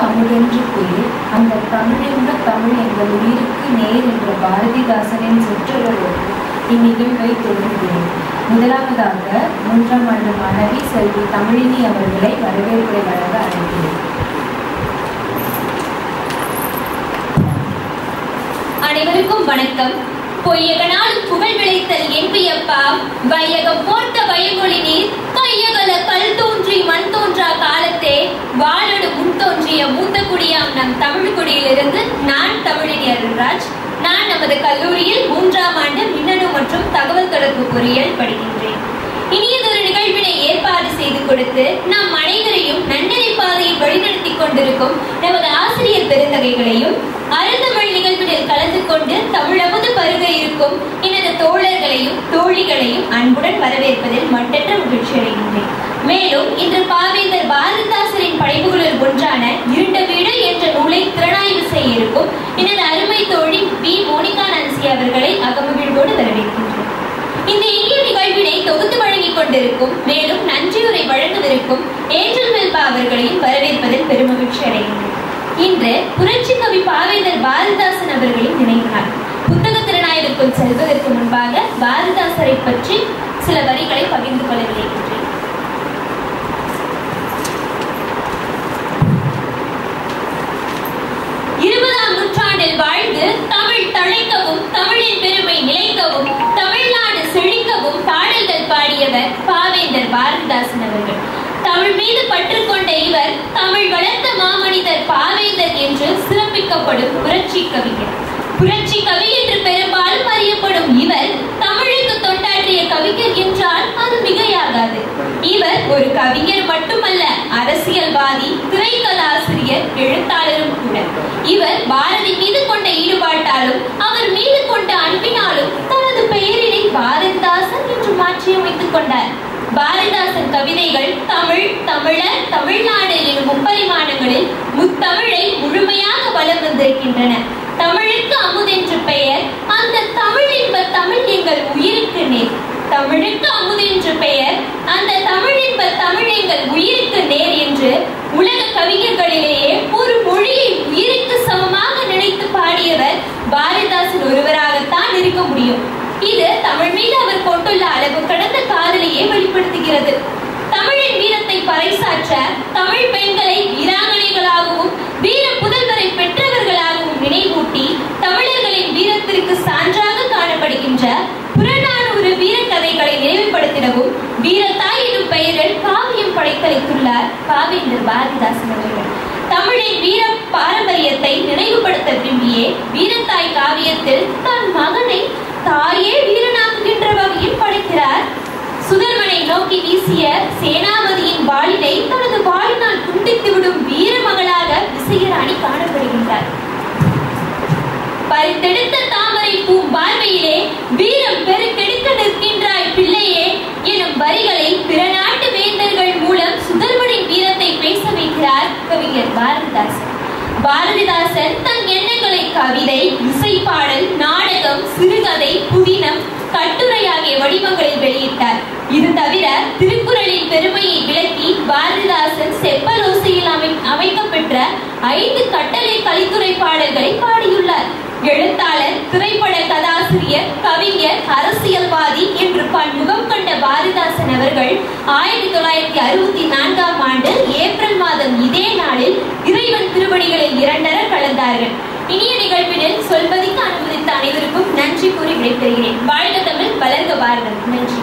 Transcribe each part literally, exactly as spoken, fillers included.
அமுதென்று பேர், அந்த தமிழென்ற தமிழ் எங்கள் உயிருக்கு நேர் என்ற பாரதிதாசனின் சொற்றொடரோடு இந்நிகழ்வை தொடங்குகிறேன். முதலாவதாக மூன்றாம் ஆண்டு மாணவி செல்வி தமிழினி அவர்களை வரவேற்புரை வழங்க அழைக்கிறேன். அனைவருக்கும் வணக்கம். பொய்யகனால் புகழ் விளைத்தல் என் வியப்பா, வையகம் போர்த்த வயமொழி நீர், கையகல கல் தோன்றி மண் தோன்றா காலத்தே வாழோடு முன் தோன்றிய மூத்த குடியாம் நம் தமிழ் குடியிலிருந்து நான் தமிழினி அருள்ராஜ். நான் நமது கல்லூரியில் மூன்றாம் ஆண்டு மின்னணு மற்றும் தகவல் தொடர்பு பொறியியல் படிக்கின்றேன். இனியதொரு நிகழ்வினை ஏற்பாடு செய்து கொடுத்து நம் அனைவரையும் நன்னெறி பாதையில் வழிநடத்தி கொண்டிருக்கும் நமது ஆசிரியர் பெருந்தகைகளையும், அருந்தமிழ் நிகழ்வினில் கலந்து கொண்டு தமிழமுது பருக இருக்கும் எனது தோழர்களையும் தோழிகளையும் அன்புடன் வரவேற்பதில் மட்டற்ற மகிழ்ச்சி அடைகின்றேன். மேலும் இன்று பாவேந்தர் பாரதிதாசனின் படைப்புகளில் ஒன்றான இருண்ட வீடு என்ற நூலை திறனாய்வு செய்ய இருக்கும் எனது அருமை தோழி பி மோனிகா நான்சி அவர்களை அகமகிழ்வோடு வரவேற்கின்றேன். இந்த இனிய நிகழ்வினை தொகுத்து வழங்கிக் கொண்டிருக்கும் மேலும் நன்றியுரை வழங்கவிருக்கும் ஏஞ்சல் மெல்பா அவர்களையும் வரவேற்பதில் பெருமகிழ்ச்சி அடைகின்றேன். இன்று புரட்சி கவி பாவேந்தர் பாரதிதாசன் அவர்களின் நினைவு நாள். புத்தக திறனாய்விற்குள் செல்வதற்கு முன்பாக பாரதிதாசரை பற்றி சில வரிகளை பகிர்ந்து கொள்ள விளைகின்றேன். இருபதாம் நூற்றாண்டில் வாழ்ந்து தமிழ் தழைக்கவும் தமிழின் பெருமை நிலைக்கவும் தமிழ்நாடு செழிக்கவும் பாடல்கள் பாடியவர் பாவேந்தர் பாரதிதாசன் அவர்கள். தமிழ் மீது பற்று கொண்ட இவர் தமிழ் வளர்த்த மாமனிதர் பாவேந்தர் என்று சிறப்பிக்கப்படும் புரட்சி கவிஞர். புரட்சி கவி என்று பெரும்பாலும் அறியப்படும் இவர் தமிழுக்கு தொண்டாற்றிய கவிஞர் என்றால் அது மிகையாகாது. இவர் ஒரு கவிஞர் மட்டுமல்ல, அரசியல்வாதி, திரைக்கதாசிரியர், எழுத்தாளரும் கூட. இவர் பாரதி மீது கொண்ட ஈடுபாட்டாலும் அவர் மீது கொண்ட அன்பினாலும் தனது பெயரினை பாரதிதாசன் என்று மாற்றியமைத்துக் கொண்டார். பாரதிதாசன் கவிதைகள் தமிழ், தமிழர், தமிழ்நாடு எனும் முப்பரிமாணங்களில் முத்தமிழை முழுமையாக வலம் வந்திருக்கின்றன. தமிழுக்கு அமுதென்று பெயர், அந்த தமிழ் என்ப தமிழ் எங்கள் உயிருக்கு நேர். தமிழுக்கு அமுதென்று பெயர், அந்த தமிழ் என்ப தமிழ் எங்கள் உயிருக்கு நேர் என்று உலக கவிஞர்களிலேயே ஒரு மொழியை உயிருக்கு சமமாக நினைத்து பாடியவர் பாரதிதாசன் ஒருவராகத்தான் இருக்க முடியும். இது தமிழ் மீது அவர் கொண்டுள்ள அளவு கடந்த காதலையே வெளிப்படுத்துகிறது. தமிழின் வீரத்தை பறைசாற்ற தமிழ் பெண்களை வீராங்கனைகளாகவும் வீர புதல்வரை பெற்றவர்களாகவும் நினைவூட்டி தமிழர்களின் வீரத்திற்கு சான்றாக காணப்படுகின்ற புறநானூறு வீர கதைகளை நினைவுபடுத்திடவும் வீரத்தாய் எனும் பெயரில் காவியம் படைத்தளித்துள்ளார் பாவேந்தர் பாரதிதாசன் அவர்கள். தமிழின் வீர பாரம்பரியத்தை நினைவுபடுத்த விரும்பியே வீரத்தாய் காவியத்தில் தன் மகனை தாயே வீரனாக்குகின்ற வகையில் படைக்கிறார். சுதர்மனை நோக்கி வீசிய சேனாபதியின் வாளினை தனது வாளினால் துண்டித்து விடும் வீர மகளாக விசயராணி காணப்படுகின்றார். பறித்தெடுத்த தாமரை பூ பார்வையிலே வீரம் பெருக்கெடுக்க நிற்கின்றாய் பிள்ளையே எனும் வரிகளை பிற நாட்டு வேந்தர்கள் மூலம் சுதர்மனின் வீரத்தை பேச வைக்கிறார் கவிஞர் பாரதிதாசன். பாரதிதாசன் தன் எண்ணங்களை கவிதை, இசைப்பாடல், நாடகம், சிறுகதை, புதினம், கட்டுரை ஆகிய வடிவங்களில் வெளியிட்டார். இது தவிர திருக்குறளின் பெருமையை விளக்கி பாரதிதாசன் செப்பலோசையில் அமை அமைக்கப்பெற்ற ஐந்து கட்டளை கலித்துறை பாடல்களை பாடியுள்ளார். எழுத்தாளர், திரைப்பட கதாசிரியர், கவிஞர், அரசியல்வாதி என்று பன்முகம் கொண்ட பாரதிதாசன் அவர்கள் ஆயிரத்தி தொள்ளாயிரத்தி அறுபத்தி நான்காம் ஆண்டு ஏப்ரல் மாதம் இதே நாளில் இறைவன் திருவடிகளில் இரண்டர கலந்தார்கள். இனிய நிகழ்வினில் சொல்வதற்கு அனுமதித்த அனைவருக்கும் நன்றி கூறி விடைபெறுகிறேன். வாழ்க தமிழ், வளர்க பாரதம். நன்றி.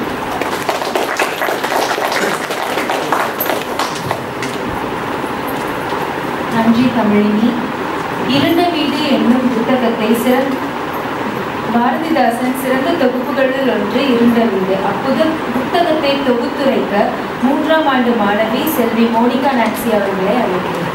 நன்றி தமிழினி. இருண்ட வீடு என்னும் புத்தகத்தை சிறந்த பாரதிதாசன் சிறந்த தொகுப்புகளில் ஒன்று இருண்ட வீடு. அப்புத புத்தகத்தை தொகுத்துரைக்க மூன்றாம் ஆண்டு மாணவி செல்வி மோனிகா நான்சி அவர்களை அழைக்கிறேன்.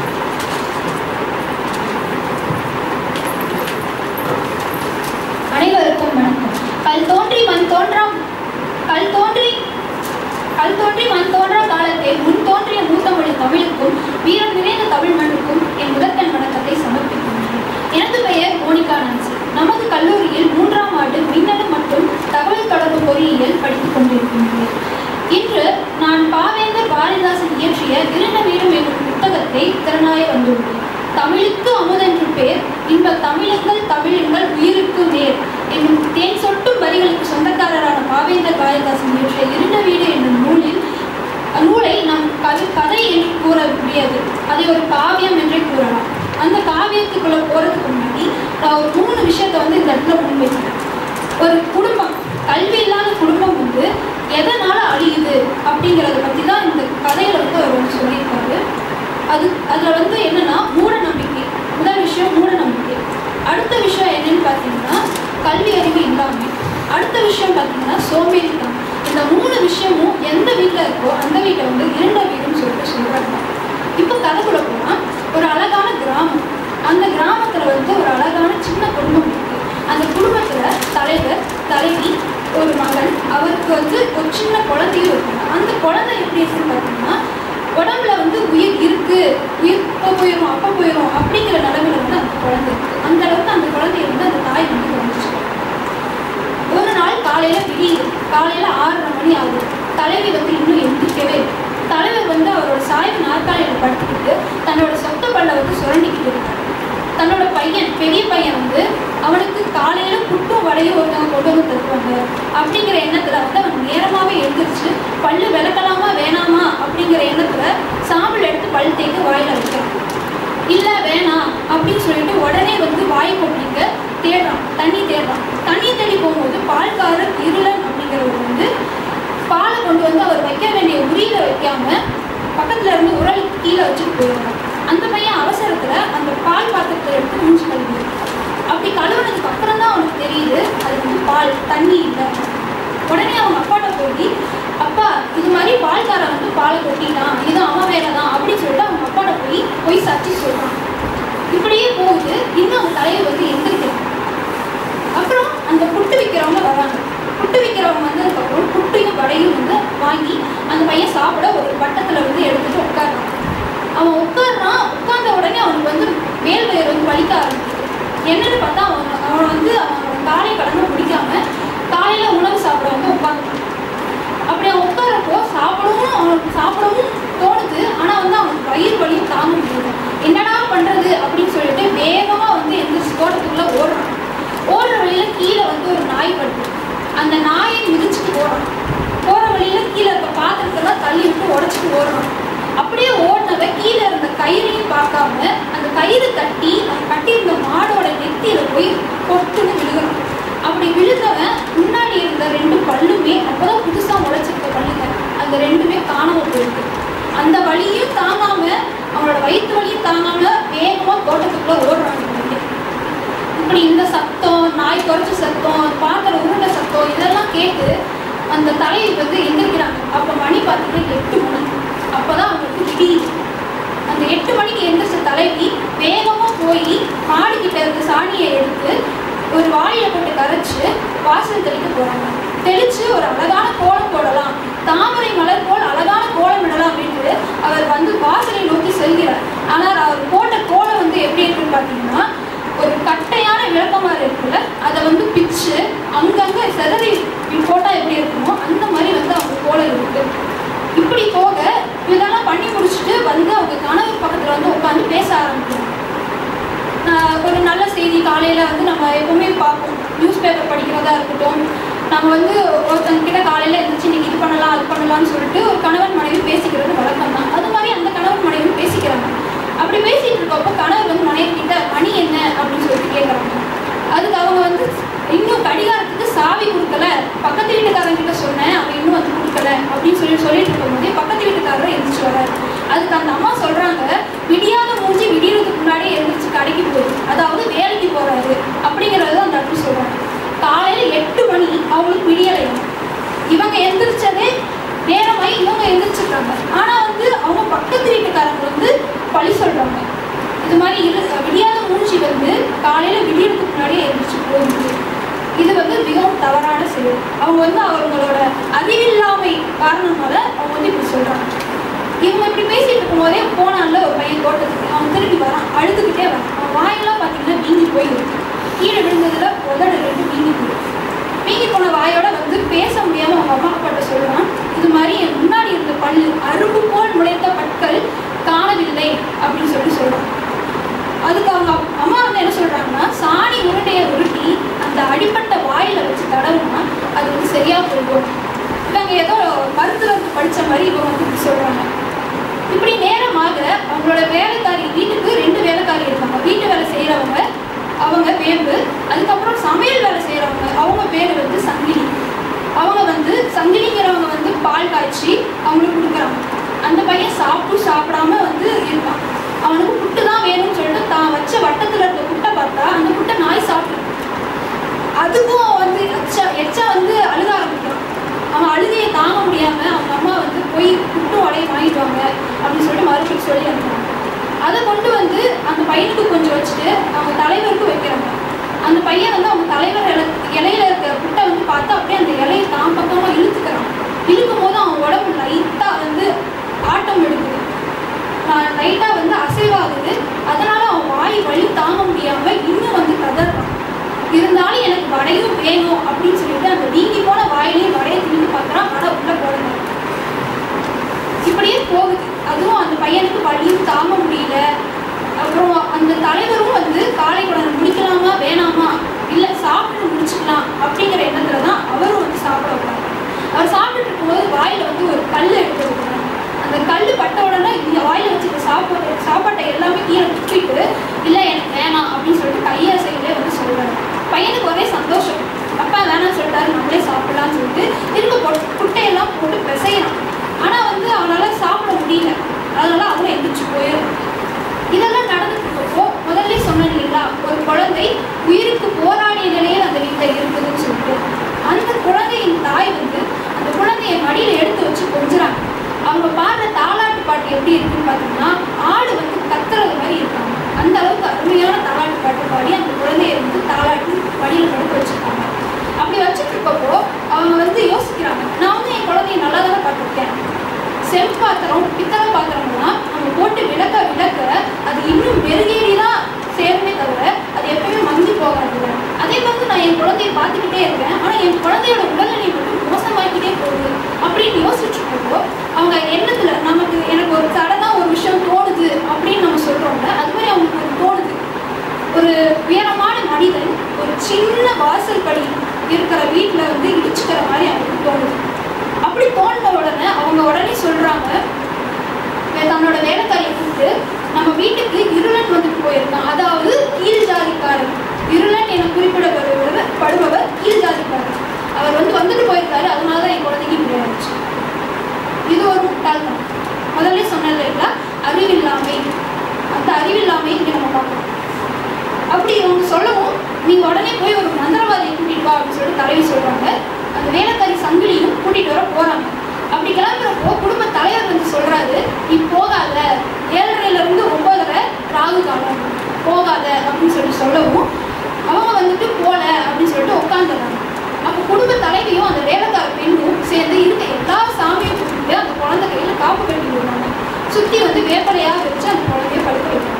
அனைவருக்கும் வணக்கம். கல் தோன்றி மண் தோன்றாம் கல் தோன்றி கல் தோன்றி மண் தோன்றா காலத்தை முன் தோன்றிய மூத்தமொழி தமிழுக்கும் வீரம் நிறைந்த தமிழ் மண்ணுக்கும் என் முதற்கண் வணக்கத்தை சமர்ப்பிக்கின்றேன். எனது பெயர் மோனிகா நான்சி. நமது கல்லூரியில் மூன்றாம் ஆண்டு மின்னணு மற்றும் தகவல் தொடர்பு பொறியியல் படித்துக் கொண்டிருக்கின்றேன். இன்று நான் பாவேந்தர் பாரதிதாசன் இயற்றிய இருண்ட வீடு என்னும் புத்தகத்தை திறனாய வந்துள்ளேன். தமிழுக்கு அமுதென்று பேர் இன்ப தமிழுங்கள் தமிழுங்கள் உயிருக்கு நேர் என்னும் தேன் சொட்டும் வரிகளுக்கு சொந்தக்காரரான பாவேந்தர் பாரதிதாசன் இயற்றிய இருண்ட வீடு என்னும் நூலில் நூலை நம் கவி கதை என்று கூற முடியாது, அதை ஒரு காவியம் என்றே கூறலாம். அந்த காவியத்துக்குள்ள போறதுக்கு முன்னாடி நான் ஒரு மூணு விஷயத்த வந்து இந்த இடத்துல முன்வைக்கிறேன். ஒரு குடும்பம், கல்வி இல்லாத குடும்பம் வந்து எதனால அழியுது அப்படிங்கிறத பற்றி தான் இந்த கதையில வந்து அவர் வந்து சொல்லியிருக்காரு. அது அதில் வந்து என்னன்னா மூட நம்பிக்கை. முதல் விஷயம் மூட நம்பிக்கை. அடுத்த விஷயம் என்னன்னு பார்த்தீங்கன்னா கல்வி அறிவு இல்லாமை. அடுத்த விஷயம் பார்த்தீங்கன்னா சோம்பேறித்தனம். இந்த மூணு விஷயமும் எந்த வீட்டில் இருக்கோ அந்த வீட்டை வந்து இருண்ட வீடுன்னு சொல்லிட்டு சொல்கிறாங்க. இப்போ கதைக்குள்ள போனால் ஒரு அழகான கிராமம். அந்த கிராமத்தில் வந்து ஒரு அழகான சின்ன குடும்பம் இருக்கு. அந்த குடும்பத்தில் தலைவர், தலைவி, ஒரு மகன், அவருக்கு வந்து ஒரு சின்ன குழந்தையும் இருக்காங்க. அந்த குழந்தை எப்படி இருக்குன்னு பார்த்தீங்கன்னா உடம்புல வந்து உயிர் இருக்கு, உயிர் இப்போ போயிடும் அப்போ போயிடும் அப்படிங்கிற நிலைமையில வந்து அந்த குழந்தை இருக்கு. அந்த அளவுக்கு அந்த குழந்தைய வந்து அந்த தாய் வந்து கவனிச்சு. ஒரு நாள் காலையில விடியுது, காலையில ஆறரை மணி ஆகுது. தலைவி வந்து இன்னும் எந்திரிக்கவே இல்லை. தலைவர் வந்து அவரோட சாய்வு நாற்காலியில படுத்துக்கிட்டு தன்னோட சொத்த பல்ல வந்து சுரண்டிக்கிட்டு இருக்காரு. தன்னோட பையன், பெரிய பையன் வந்து அவனுக்கு காலையில புட்டும் வடையும் ஒருத்தவங்க கொண்டு வந்து தருவாங்க அப்படிங்கிற எண்ணத்துல வந்து அவன் நேரமாவே எழுந்திரிச்சு பல்லு விளக்கலாமா வேணாமா அப்படிங்கிற எண்ணத்துல சாம்பல் எடுத்து பல் தேய்க்க வாயில வைக்கிறான். இல்ல வேணாம் அப்படின்னு சொல்லிட்டு உடனே வந்து வாய் கொட்டிக்க தேடுறான், தண்ணி தேடுறான். தண்ணி தேடி போகும்போது பால்காரர் இருளன் அப்படிங்கிறவர் வந்து பாலை கொண்டு வந்து அவர் வைக்க வேண்டிய உரியில வைக்காம பக்கத்துல இருந்து உரலுக்கு கீழே வச்சுட்டு போயிடுறான். அந்த பையன் அவசரத்துல அந்த பால் பாத்திரத்தை எடுத்து மூஞ்சி கழுவி. அப்படி கழுவுனதுக்கு அப்புறம் தான் அவனுக்கு தெரியுது அது வந்து பால், தண்ணி இல்லை. உடனே அவங்க அப்பாட்ட போய், அப்பா இது மாதிரி பால்காரன் வந்து பாலை கொட்டிட்டான், இது அவன் வேலை தான் அப்படின்னு சொல்லிட்டு அவங்க அப்பாட்ட போய் போய் சாட்சி சொல்றான். இப்படியே போகுது. இன்னும் அவங்க தலையை வந்து எந்திரிக்கிறாங்க. அப்புறம் அந்த புட்டு விற்கிறவங்க வராங்க. புட்டு விற்கிறவங்க வந்து அதுக்கப்புறம் புட்டையும் வடையும் வந்து வாங்கி அந்த பையன் சாப்பிட ஒரு பட்டத்தில் வந்து எடுத்துட்டு உட்காடுறான். அவன் உட்காடுறான். உட்கார்ந்த உடனே அவனுக்கு வந்து மேல் வயிறு வந்து வலிக்க ஆரம்பிக்குது. என்னன்னு பார்த்தா அவன் அவன் வந்து அவனோட காலை கடமை பிடிக்காம காலையில உணவு சாப்பிட வந்து உட்காந்துட்டான். அப்படி அவன் உட்காரப்போ சாப்பிடவும் அவனுக்கு சாப்பிடவும் தோணுது. ஆனா வந்து அவனுக்கு வயிறு வலியும் தாங்க முடியாது. என்னடா பண்றது அப்படின்னு சொல்லிட்டு வேகமா வந்து எந்திரிச்சு தோட்டத்துக்குள்ள ஓடுறான். ஓடுற வழியில கீழே வந்து ஒரு நாய் படுது. அந்த நாயை மிதிச்சுட்டு ஓடுறான். போற வழியில கீழே இருக்க பாத்திரத்தெல்லாம் தள்ளி விட்டு உடச்சிட்டு ஓடுறான். அப்படியே ஓடினவ கீழே இருந்த கயிறையும் பார்க்காம அந்த கயிறு தட்டி அவன் கட்டியிருந்த மாடோட நெத்தியில போய் கொட்டுன்னு விழுகிறான். அப்படி விழுந்தவன் முன்னாடி இருந்த ரெண்டு பல்லுமே அப்பதான் புதுசா முளைச்சிருக்க பல்லுங்க, அந்த ரெண்டுமே காணாம போயிருக்கு. அந்த வலியும் தாங்காம அவனோட வயிற்று வலியும் தாங்காம வேகமா தோட்டத்துக்குள்ள ஓடுறாங்க. இப்படி இந்த சத்தம், நாய் குறைச்ச சத்தம், பாத்திர உருண்ட சத்தம் இதெல்லாம் கேட்டு அந்த தலையை வந்து எந்திரிக்கிறாங்க. அப்ப மணி பார்த்தீங்கன்னா எட்டு மணி. அப்பதான் அவங்களுக்கு விடியுது. அந்த எட்டு மணிக்கு எந்திரிச்ச தலைவி வேகமா போய் மாடிக்கிட்ட இருந்த சாணியை எடுத்து ஒரு வாளியில போட்டு கரைச்சு வாசல் தெளிக்க போறாங்க. தெளிச்சு ஒரு அழகான கோலம் போடலாம், தாமரை மலர் போல் அழகான கோலம் விடலாம் அப்படின்ட்டு அவர் வந்து வாசலை நோக்கி செல்கிறார். ஆனால் அவர் போட்ட கோலம் வந்து எப்படி இருக்குன்னு பார்த்தீங்கன்னா ஒரு கட்டையான விளக்கமாறு இருக்குல்ல, அதை வந்து பிச்சு அங்கங்க செதறி போட்டா எப்படி இருக்குமோ அந்த மாதிரி வந்து அவங்க கோலம் இருக்கு. இப்படி போக இதெல்லாம் பண்ணி முடிச்சுட்டு வந்து அவங்க கணவர் பக்கத்துல வந்து உட்காந்து பேச ஆரம்பிக்கிறாங்க. ஒரு நல்ல செய்தி காலையில வந்து நம்ம எப்பவுமே பார்ப்போம், நியூஸ் பேப்பர் படிக்கிறதா இருக்கட்டும், நம்ம வந்து ஒருத்தங்க கிட்ட காலையில இருந்துச்சு நீங்க இது பண்ணலாம் அது பண்ணலாம்னு சொல்லிட்டு ஒரு கணவன் மனைவி பேசிக்கிறது வழக்கம் தான். அது மாதிரி அந்த கணவன் மனைவி பேசிக்கிறாங்க. அப்படி பேசிட்டு இருக்கப்போ கணவர் வந்து மனைவி கிட்ட மணி என்ன அப்படின்னு சொல்லிட்டு கேட்கறாங்க. அதுக்கு அவங்க வந்து இன்னும் கடிகாரத்துக்கு சாவி கொடுக்கல, பக்கத்து வீட்டுக்காரங்க கிட்ட சொன்னேன் அவன் இன்னும் வந்து கொடுக்கல அப்படின்னு சொல்லி சொல்லிட்டு இருக்கும் போதே பக்கத்து வீட்டுக்காரர் எழுந்திரிச்சு வர்றாரு. அதுக்கு அந்த அம்மா சொல்றாங்க, விடியாத மூஞ்சி விடியறதுக்கு முன்னாடியே எழுந்திரிச்சு கடைக்கு போகுது, அதாவது வேலைக்கு போறாரு அப்படிங்கறது அந்த இடத்துல சொல்றாங்க. காலையில எட்டு மணி அவங்களுக்கு விடியலை. இவங்க எந்திரிச்சதே நேரமாயி இவங்க எந்திரிச்சிருக்காங்க. ஆனா வந்து அவங்க பக்கத்து வீட்டுக்காரங்க வந்து பழி சொல்றாங்க. இது மாதிரி இரு விடியாத மூஞ்சி வந்து காலையில விடியறதுக்கு முன்னாடியே எழுந்திரிச்சு போகுது. இது வந்து மிகவும் தவறான செயல். அவங்க வந்து அவங்களோட அறிவில்லாமை காரணமாக அவங்க வந்து இப்படி சொல்றாங்க. இவங்க இப்படி பேசிட்டு இருக்கும் போதே போனால ஒரு பையன் தோட்டத்துக்கு அவன் திரும்பி வரான், அழுதுகிட்டே வரான். அவன் வாயெல்லாம் பார்த்தீங்கன்னா வீங்கி போயிருக்கு. கீழே விழுந்ததுல உதடு ரெண்டு வீங்கி போயிருக்கு. வீங்கி போன வாயோட வந்து பேச முடியாம அவங்க அம்மா அப்பாட்ட சொல்றான், இது மாதிரி என் முன்னாடி இருந்த பல்லு அரும்பு போல் முளைத்த பற்கள் காணவில்லை அப்படின்னு சொல்லி சொல்றான். அவங்களோட வேலைக்காரி வீட்டுக்கு ரெண்டு வேலைக்காரி இருக்காங்க. வீட்டு வேலை செய்கிறவங்க அவங்க வேம்பு, அதுக்கப்புறம் சமையல் வேலை செய்கிறவங்க அவங்க பேர் வந்து சங்கிலி. அவங்க வந்து சங்கிலிங்கிறவங்க வந்து பால் காய்ச்சி அவங்களுக்கு கொடுக்குறாங்க. அந்த பையன் சாப்பிட்டு சாப்பிடாம வந்து இருப்பான். அவனுக்கு புட்டு தான் வேணும்னு சொல்லிட்டு தான் வச்ச வட்டத்தில் இருக்க புட்டை பார்த்தா அந்த புட்டை நாய் சாப்பிட்டு அதுவும் வந்து எச்சா எச்சா வந்து அழுக ஆரம்பிக்கிறான். அவன் அழுகையை தாங்க முடியாம அவங்க அம்மா வந்து போய் புட்டு வடையை வாங்கிடுவாங்க அப்படின்னு சொல்லிட்டு மறுபடியும் சொல்லி அனுப்புறாங்க. அதை கொண்டு வந்து அந்த பையனுக்கு கொஞ்சம் வச்சுட்டு அவங்க தலைவருக்கு வைக்கிறாங்க. அந்த பையன் வந்து அவங்க தலைவர் இல இலையில இருக்கிற புட்டை வந்து பார்த்து அப்படியே அந்த இலையை தான் பக்கமா இழுத்துக்கிறான். இழுக்கும் போது அவன் உடம்பு லைட்டா வந்து ஆட்டம் எடுக்குது, லைட்டா வந்து அசைவாகுது. அதனால அவன் வாய் வலி தாங்க முடியாம இன்னும் வந்து கதறான். இருந்தாலும் எனக்கு வடையும் வேணும் அப்படின்னு சொல்லிட்டு அந்த வீங்கி போன வாயிலையும் வடையை தின்னு பார்க்குறான். வடை உள்ள போடல. இப்படியே போகுது. அதுவும் அந்த பையனுக்கு வலியும் தாங்க முடியல. அப்புறம் அந்த தலைவரும் வந்து காலை உடனே முடிக்கலாமா வேணாமா, இல்லை சாப்பிட்டு முடிச்சுக்கலாம் அப்படிங்கிற எண்ணத்துல தான் அவரும் வந்து சாப்பிட விட்டாங்க. அவர் சாப்பிட்டுட்டு இருக்கும்போது வாயில வந்து ஒரு கல் எடுத்து வைக்கிறாங்க. அந்த கல் பட்ட உடனே இந்த வாயில வச்சுக்க சாப்பாடு சாப்பாட்டை எல்லாமே கீழே துப்பிட்டு இல்லை எனக்கு வேணாம் அப்படின்னு சொல்லிட்டு கையசையிலே வந்து சொல்றாரு. பையனுக்கு ஒரே சந்தோஷம், அப்பா வேணாம்னு சொல்லிட்டாரு, நம்மளே சாப்பிடலாம்னு சொல்லிட்டு திரும்ப குட்டையெல்லாம் போட்டு பிசையலாம். ஆனா வந்து அவனால சாப்பிட முடியல. அதனால அவன் எந்திரிச்சு போயிடும். இதெல்லாம் நடந்துட்டு இருக்கப்போ முதல்ல சொன்னேன் இல்லைங்களா, ஒரு குழந்தை உயிருக்கு போராடிய நிலையில் அந்த வீட்டில் இருக்குதுன்னு சொல்லிட்டு அந்த குழந்தையின் தாய் வந்து அந்த குழந்தைய மடியில எடுத்து வச்சு கொஞ்சுறாங்க. அவங்க பாடுற தாலாட்டு பாட்டு எப்படி இருக்குன்னு பார்த்தீங்கன்னா ஆடு வந்து கத்துறது மாதிரி இருக்காங்க. அந்த அளவுக்கு அருமையான தாலாட்டு பாட்டு பாடி அந்த குழந்தைய வந்து தாலாட்டு மடியில படுக்க வச்சிருக்காங்க. அப்படி வச்சுட்டு இருக்கப்போ அவங்க வந்து யோசிக்கிறாங்க, நான் வந்து என் குழந்தைய நல்லா தானே பார்த்துருக்கேன். செம் பாத்திரம் பித்தளை பாத்திரம்லாம் நம்ம போட்டு விளக்க விளக்க அது இன்னும் மெருகேறிதான் சேருமே தவிர அது எப்பவுமே மங்கி போகாது. அதே மாதிரி நான் என் குழந்தைய பார்த்துக்கிட்டே இருக்கேன், ஆனா என் குழந்தையோட உடல்நிலை மட்டும் மோசமாக்கிட்டே போகுது அப்படின்னு யோசிச்சுட்டு இருக்கப்போ அவங்க எண்ணத்துல நமக்கு எனக்கு ஒரு சடனா ஒரு விஷயம் தோணுது அப்படின்னு நம்ம சொல்றோம்ல, அது மாதிரி அவங்களுக்கு ஒரு தோணுது. ஒரு உயரமான மனிதன் ஒரு சின்ன வாசல் படி இருக்கிற வீட்டுல வந்து இடிச்சுக்கிற மாதிரி அவங்களுக்கு தோணுது. அப்படி தோன்ற உடனே அவங்க உடனே சொல்றாங்க, தன்னோட வேலைக்காரியை கூப்பிட்டு நம்ம வீட்டுக்கு இருளன் வந்துட்டு போயிருக்கான், அதாவது கீழ் ஜாதிக்காரர். இருளன் என குறிப்பிடப்படுபவர் படுபவர் கீழ் ஜாதிக்காரர். அவர் வந்து வந்துட்டு போயிருக்காரு, அதனாலதான் என் குழந்தைக்கு இப்படி ஆயிடுச்சு. இது ஒரு முட்டாள்தான். முதல்ல சொன்னது இல்லைங்களா, அறிவில்லாமை. அந்த அறிவில்லாமை இங்க நம்ம பார்க்கணும். அப்படி இவங்க சொல்லவும் நீங்க உடனே போய் ஒரு மந்திரவாதியை கூட்டிட்டு வா அப்படின்னு சொல்லிட்டு தலைவி சொல்றாங்க. அந்த வேலைக்காரி சங்கிலியும் கூட்டிட்டு வர போறாங்க. அப்படி கிளம்புறப்போ குடும்ப தலைவர் வந்து சொல்றாரு, நீ போகாத, ஏழரைல இருந்து ஒன்பதரை ராகு காலம், போகாத அப்படின்னு சொல்லி சொல்லவும் அவங்க வந்துட்டு போல அப்படின்னு சொல்லிட்டு உட்காந்துடுறாங்க. அப்போ குடும்ப தலைவியும் அந்த வேலைக்கார பெண்ணும் சேர்ந்து இருக்க எல்லா சாமியும் கூப்பிட்டு அந்த குழந்தை கையில காப்பு கட்டி விடுறாங்க. சுத்தி வந்து வேப்பலையா வச்சு அந்த குழந்தைய படுக்க வைக்கிறாங்க.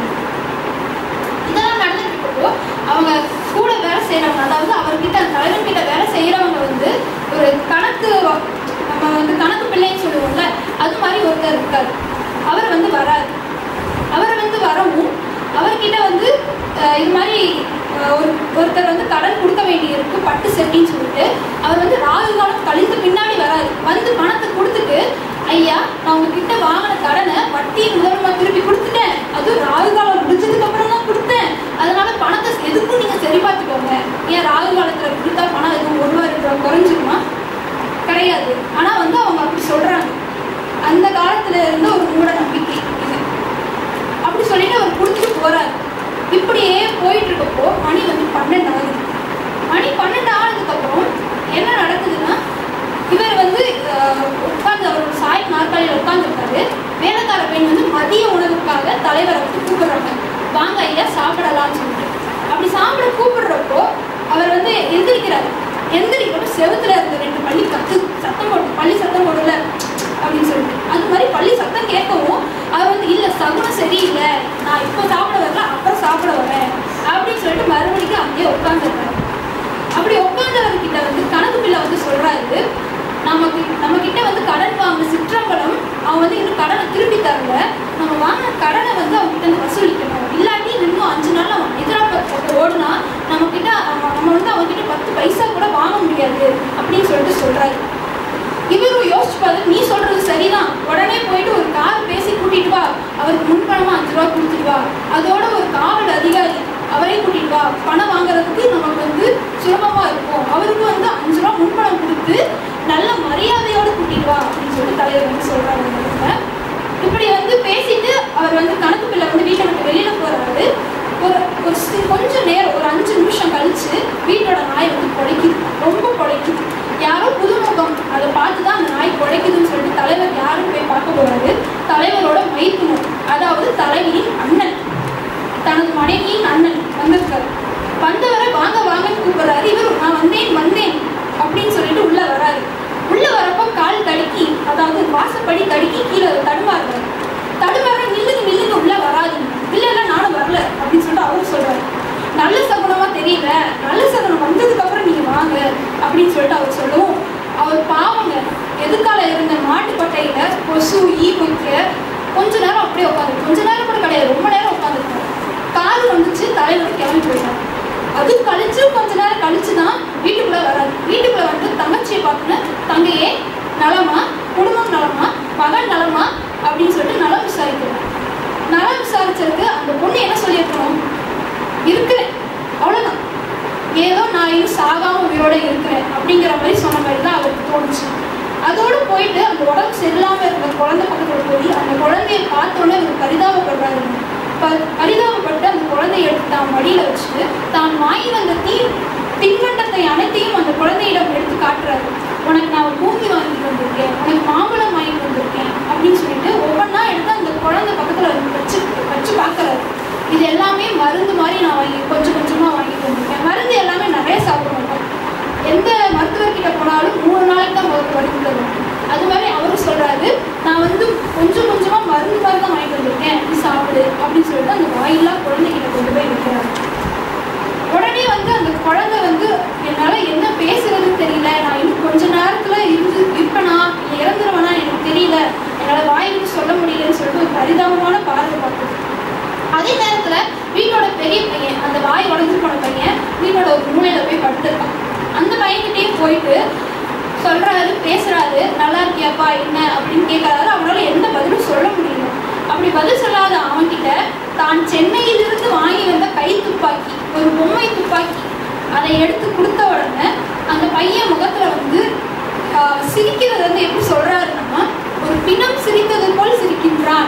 இதெல்லாம் நடந்துட்டு இருக்கப்போ அவங்க கூட வேலை செய்யறவங்க, அதாவது அவர்கிட்ட அந்த தலைவர்கிட்ட வேலை செய்யறவங்க வந்து ஒரு கணக்கு, நம்ம வந்து கணக்கு பிள்ளைன்னு சொல்லுவோம்ல, அது மாதிரி ஒருத்தர் இருக்காரு. அவர் வந்து வராரு. அவர் வந்து வரவும் அவர்கிட்ட வந்து இது மாதிரி ஒரு ஒருத்தர் வந்து கடன் கொடுக்க வேண்டி இருக்கு, பட்டு செட்டின்னு சொல்லிட்டு அவர் வந்து ராகு காலம் கழித்து பின்னாடி வராரு. வந்து பணத்தை கொடுத்துட்டு, ஐயா நான் உங்ககிட்ட வாங்கின கடனை வட்டி முதல்மா திருப்பி கொடுத்துட்டேன், அதுவும் ராகு காலம் முடிச்சதுக்கு அப்புறம் தான் கொடுத்தேன், அதனால பணத்தை எதுக்கும் நீங்க சரி பார்த்துக்கோங்க. ஏன் ராகு காலத்துல கொடுத்தா பணம் எதுவும் ஒரு ரூபாய் குறைஞ்சிருமா? கிடையாது. ஆனா வந்து அவங்க அப்படி சொல்றாங்க. அந்த காலத்துல இருந்த ஒரு மூட நம்பிக்கை இது. அப்படி சொல்லிட்டு அவர் கொடுத்துட்டு போறாரு. இப்படியே போயிட்டு இருக்கப்போ மணி வந்து பன்னெண்டு ஆகுது. மணி பன்னெண்டு ஆனதுக்கு அப்புறம் என்ன நடக்குதுன்னா, இவர் வந்து உட்கார்ந்து அவரோட சாய் நாற்காலியில் உட்கார்ந்துருக்காரு. வேலைக்கார பெண் வந்து மதிய உணவுக்காக தலைவரை வந்து கூப்பிடுறாங்க, வாங்க ஐயா சாப்பிடலாம்னு சொல்லிட்டு. அப்படி சாப்பிட கூப்பிடுறப்போ அவர் வந்து எந்திரிக்கிறாரு. எந்திரிக்கிறப்ப செவத்துல இருந்த ரெண்டு பள்ளி கத்து சத்தம் போட்டு, பள்ளி சத்தம் போடல அப்படின்னு சொல்லிட்டு அது மாதிரி பள்ளி சத்தம் கேட்கவும் அவர் வந்து இல்லை சகுனம் சரியில்லை, நான் இப்போ சாப்பிட வரல அப்புறம் சாப்பிட வரேன் அப்படின்னு சொல்லிட்டு மறுபடியும் அங்கேயே உட்காந்துருக்காரு. அப்படி உட்காந்தவர்கிட்ட வந்து கணக்கு பிள்ளை வந்து சொல்றாரு, நமக்கு நம்ம கிட்ட வந்து கடன் வாங்கின சிற்றம்பலம் அவன் வந்து இன்னும் கடனை திருப்பி தரல, நம்ம வாங்கின கடனை வந்து அவங்க கிட்ட வந்து வசூலிக்கணும், இல்லாட்டி இன்னும் அஞ்சு நாள் அவன் எதிராக ஓடுனா நம்ம கிட்ட நம்ம வந்து அவங்க கிட்ட பத்து பைசா கூட வாங்க முடியாது அப்படின்னு சொல்லிட்டு சொல்றாரு. இவரும் யோசிச்சு பார்த்து, நீ சொல்றது சரிதான், உடனே போயிட்டு ஒரு கார் பேசி கூட்டிட்டு வா, அவருக்கு முன்பணமா மாதிரி சொல்றாங்க. இப்படி வந்து பேசிட்டு அவர் வந்து கணக்கு பிள்ளை வந்து வீட்டை விட்டு வெளியில போறாரு. ஒரு ஒரு கொஞ்சம் நேரம் ஒரு அஞ்சு நிமிஷம் கழிச்சு வீட்டோட நாய் வந்து குலைக்குது, ரொம்ப குலைக்குது. யாரோ புதுமுகம் அதை பார்த்துதான் அந்த நாய் குலைக்குதுன்னு சொல்லிட்டு தலைவர் யாரும் போய் பார்க்க போறாரு. தலைவரோட மைத்துனர், அதாவது தலைவியின் அண்ணன், தனது மனைவியின் அண்ணன் வந்திருக்காரு. வந்தவரை வாங்க வாங்கன்னு கூப்பிடுறாரு. இவர் நான் வந்தேன் வந்தேன் அப்படின்னு சொல்லிட்டு உள்ள வராரு. உள்ள வரப்போ கால் தடுக்கி, அதாவது வாசப்படி தடுக்கி கீழே தடுமாறுறாரு. தடுமாற நில்லுங்க நில்லுங்க உள்ள வராது, இல்ல இல்ல நானும் வரல அப்படின்னு சொல்லிட்டு அவரு சொல்றாரு. நல்ல சகுனமா தெரியல, நல்ல சகுனம் வந்ததுக்கு அப்புறம் நீங்க வாங்க அப்படின்னு சொல்லிட்டு அவர் சொல்லவும், அவர் பாவங்க எதுக்கால இருந்த மாட்டுக்கொட்டையில கொசு ஈ வைக்க கொஞ்ச நேரம் அப்படியே உட்காந்து, கொஞ்ச நேரம் கூட கிடையாது, ரொம்ப நேரம் உட்காந்துருக்காரு. கால் வந்துச்சு, தலைவர் கிளம்பி போயிட்டாரு. அது கழிச்சு கொஞ்ச நேரம் கழிச்சுதான் வீட்டுக்குள்ள வராது. வீட்டுக்குள்ள வந்து தங்கச்சியை பார்க்கணும், தங்கையே நலமா, குடும்பம் நலமா, மகன் நலமா அப்படின்னு சொல்லிட்டு நலம் விசாரிக்கிறேன். நலம் விசாரிச்சதுக்கு அந்த பொண்ணு என்ன சொல்லியிருக்கணும், இருக்கிறேன் அவ்வளவுதான், ஏதோ நான் இன்னும் சாகாம உயிரோட இருக்கிறேன் அப்படிங்கிற மாதிரி சொன்ன மாதிரி தான் அவருக்கு தோணுச்சு. அதோடு போயிட்டு அந்த உடம்பு சரியில்லாம இருந்த குழந்தை பக்கத்துல போய் அந்த குழந்தைய பார்த்தோன்னே அவர் பரிதாபப்படுறாரு. பரிதாபப்பட்டு அந்த குழந்தைய எடுத்து தான் மடியில வச்சுட்டு தான் வாங்கி வந்த தீ தின்பண்டத்தை அனைத்தையும் அந்த குழந்தையிடம் எடுத்து காட்டுறாரு. உனக்கு நான் ஒரு பூமி வாங்கிட்டு வந்திருக்கேன், உனக்கு மாம்பழம் வாங்கிட்டு வந்திருக்கேன் அப்படின்னு சொல்லிட்டு ஒவ்வொன்றா எடுத்து அந்த குழந்தை பக்கத்துல வச்சு வச்சு பார்க்கறாரு. இது எல்லாமே மருந்து மாதிரி நான் வாங்கி கொஞ்சம் கொஞ்சமா வாங்கிட்டு வந்திருக்கேன். மருந்து எல்லாமே நிறைய சாப்பிட மாட்டோம், எந்த மருத்துவர்கிட்ட போனாலும் மூணு நாளைக்கு தான் மருந்து மருந்து தரும். அது மாதிரி அவரும் சொல்றாரு, நான் வந்து கொஞ்சம் கொஞ்சமா மருந்து மாதிரி தான் வாங்கிட்டு வந்திருக்கேன், நீ சாப்பிடு அப்படின்னு சொல்லிட்டு அந்த வாயிலா குழந்தைகிட்ட கொண்டு போய் வைக்கிறாரு. உடனே வந்து அந்த குழந்தை வந்து என்னால என்ன பேசுறதுன்னு தெரியல, நான் இன்னும் கொஞ்ச நேரத்துல இருந்து இருப்பேனா இல்லை இறந்துருவேனா எனக்கு தெரியல, என்னால வாயிட்டு சொல்ல முடியலன்னு சொல்லிட்டு ஒரு பரிதாபமான பார்வை பார்க்குது. அதே நேரத்துல வீட்டோட பெரிய பையன், அந்த வாய் உடஞ்சு போன பையன் வீட்டோட ஒரு மூலையில போய் படுத்திருக்கான். அந்த பையன்கிட்டயே போயிட்டு சொல்றாரு, பேசுறாரு, நல்லா இருக்கியாப்பா என்ன அப்படின்னு கேட்கறாரு. அவனால எந்த பதிலும் சொல்ல முடியல. அப்படி பதில் சொல்லாத அவன்கிட்ட தான் சென்னையிலிருந்து வாங்கி வந்த கை துப்பாக்கி, ஒரு பொம்மை துப்பாக்கி, அதை எடுத்து கொடுத்த உடனே அந்த பையன் முகத்துல வந்து சிரிக்கிறது வந்து எப்படி சொல்றாருன்னா, ஒரு பிணம் சிரித்தது போல் சிரிக்கின்றான்,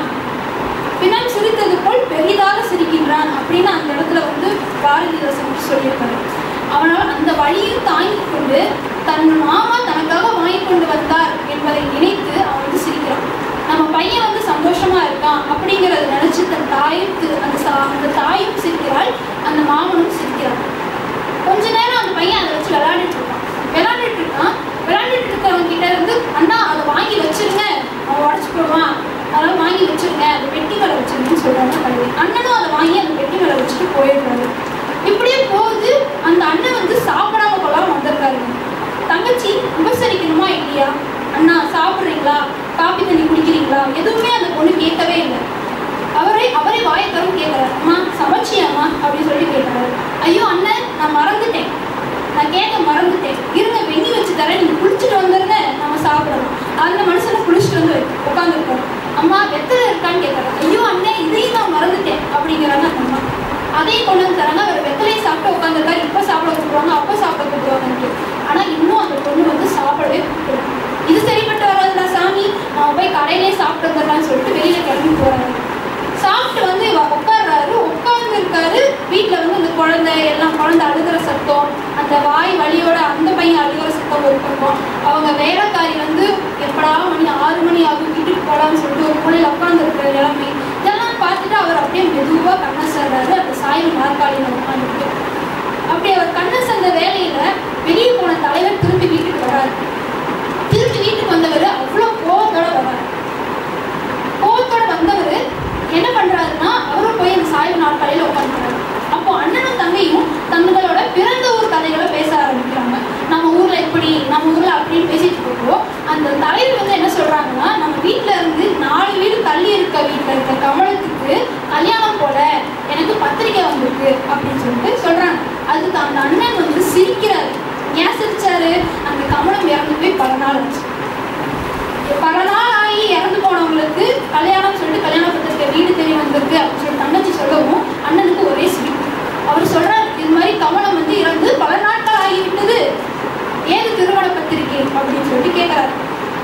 பிணம் சிரித்தது போல் பெரிதாக சிரிக்கின்றான் அப்படின்னு அந்த இடத்துல வந்து பாரதிதாசன் சொல்லியிருக்காரு. அவனால் அந்த வழியில் தாங்கி கொண்டு தன் மாமா தனக்காக வாங்கி கொண்டு வந்தார் என்பதை நினைத்து அவன் வந்து சிரிக்கிறான். நம்ம பையன் வந்து சந்தோஷமா இருக்கான் அப்படிங்கிறத நினைச்சு தன் தாயும் அந்த அந்த தாயும் சிரிக்கிறாள், அந்த மாமனும் சிரிக்கிறான். கொஞ்ச நேரம் அந்த பையன் அதை வச்சு விளையாடிட்டு இருக்கான். விளையாடிட்டு இருக்கான் விளையாடிட்டு இருக்கவங்க கிட்ட இருந்து, அண்ணா அதை வாங்கி வச்சிருங்க, அவன் உடச்சு போடுவான், அதெல்லாம் வாங்கி வச்சிருங்க, அந்த பெட்டி மேலே வச்சிருங்கன்னு சொல்றாங்க கல்வி. அண்ணனும் அதை வாங்கி அந்த பெட்டி மேலே வச்சுட்டு போயிடுறாரு. இப்படியே போகுது. அந்த அண்ணன் வந்து சாப்பிடாம கொள்ளாம வந்திருக்காரு. தங்கச்சி உபசரிக்கணுமா இல்லையா, அண்ணா சாப்பிட்றீங்களா, காப்பி தண்ணி குடிக்கிறீங்களா, எதுவுமே அந்த பொண்ணு கேட்கவே இல்லை. அவரே அவரே வாயத்தரும் கேட்கிறாரு, அம்மா சமைச்சியாம்மா அப்படின்னு சொல்லி கேட்கிறாரு. ஐயோ அண்ணன் நான் மறந்துட்டேன், நான் கேட்க மறந்துட்டேன், இருங்க வெண்ணி வச்சு தரேன், நீங்க குளிச்சுட்டு வந்துருங்க நம்ம சாப்பிடணும். அந்த மனுஷனை குளிச்சுட்டு வந்து உட்காந்துருக்காரு. அம்மா வெத்தலை இருக்கான்னு கேட்கறாரு. ஐயோ அண்ணன் இதையும் நான் மறந்துட்டேன் அப்படிங்கிறாங்க அந்த அம்மா. அதையும் கொண்டு வந்து தராங்க. அவர் வெத்தலையை சாப்பிட்டு உட்காந்துருக்காரு. இப்போ சாப்பிட கூப்பிடுவாங்க, அப்போ சாப்பிட கூப்பிடுவாங்க. ஆனா இன்னும் அந்த பொண்ணு வந்து சாப்பிடவே கூப்பிடுவாங்க. இது சரிப்பட்டு வராதுடா சாமி, அவன் போய் கடையிலே சாப்பிட்டு வந்துடலான்னு சொல்லிட்டு வெளியில கிளம்பி போறாரு. சாப்பிட்டு வந்து உட்காடுறாரு, உட்கார்ந்து இருக்காரு. வீட்டுல வந்து அந்த குழந்தை எல்லாம் குழந்தை அழுகிற சத்தம், அந்த வாய் வலியோட அந்த பையன் அழுகிற சத்தம் ஒரு பக்கம், அவங்க வேலைக்காரி வந்து எப்படா மணி ஆறு மணி ஆகும் வீட்டுக்கு போலான்னு சொல்லிட்டு ஒரு மூலையில உட்கார்ந்து இருக்கிற நிலைமை, இதெல்லாம் பார்த்துட்டு அவர் அப்படியே மெதுவா கண்ணை சேர்றாரு. அந்த சாய்வு நாற்காலியில உட்காந்துட்டு அப்படி அவர் கண்ணை சேர்ந்த வேலையில வெளியே போன தலைவர் திரும்பி வீட்டுக்கு வராரு. திரும்பி வீட்டுக்கு வந்தவர் அவ்வளவு கோவத்தோட வர்றாரு. கோவத்தோட வந்தவர் என்ன பண்றாருன்னா, அவரும் போய் அந்த சாய்வு நாற்காலியில உட்காந்துறாரு. அப்போ அண்ணனும் தங்கையும் தங்களோட பிறந்த ஊர் கதைகளை பேச ஆரம்பிக்கிறாங்க. நம்ம ஊர்ல எப்படி, நம்ம ஊர்ல அப்படின்னு பேசிட்டு இருக்கோம். அந்த தலைவர் வந்து என்ன சொல்றாங்கன்னா, நம்ம வீட்டுல இருந்து நாலு வீடு தள்ளி இருக்க வீட்டுல இருக்க கமலத்துக்கு கல்யாணம் போல எனக்கு பத்திரிக்கை வந்திருக்கு அப்படின்னு சொல்லிட்டு சொல்றாங்க. அதுக்கு அந்த அண்ணன் வந்து சிரிக்கிறாரு. ஏன் சிரிச்சாரு, அந்த கமலம் இறந்து போய் பல நாள் ஆச்சு. பல நாள் ஆகி இறந்து போனவங்களுக்கு கல்யாணம் சொல்லிட்டு கல்யாண பத்திரிக்கை வீடு தெரிய வந்திருக்கு அப்படின்னு சொல்லி தங்கச்சி சொல்லவும் அண்ணனுக்கு ஒரே சிரிப்பு. அவர் சொல்றாரு, இது மாதிரி கமலம் வந்து இறந்து பல நாட்கள் ஆகிவிட்டது, ஏது திருமண பத்திரிகை அப்படின்னு சொல்லிட்டு கேட்கிறாரு. அப்ப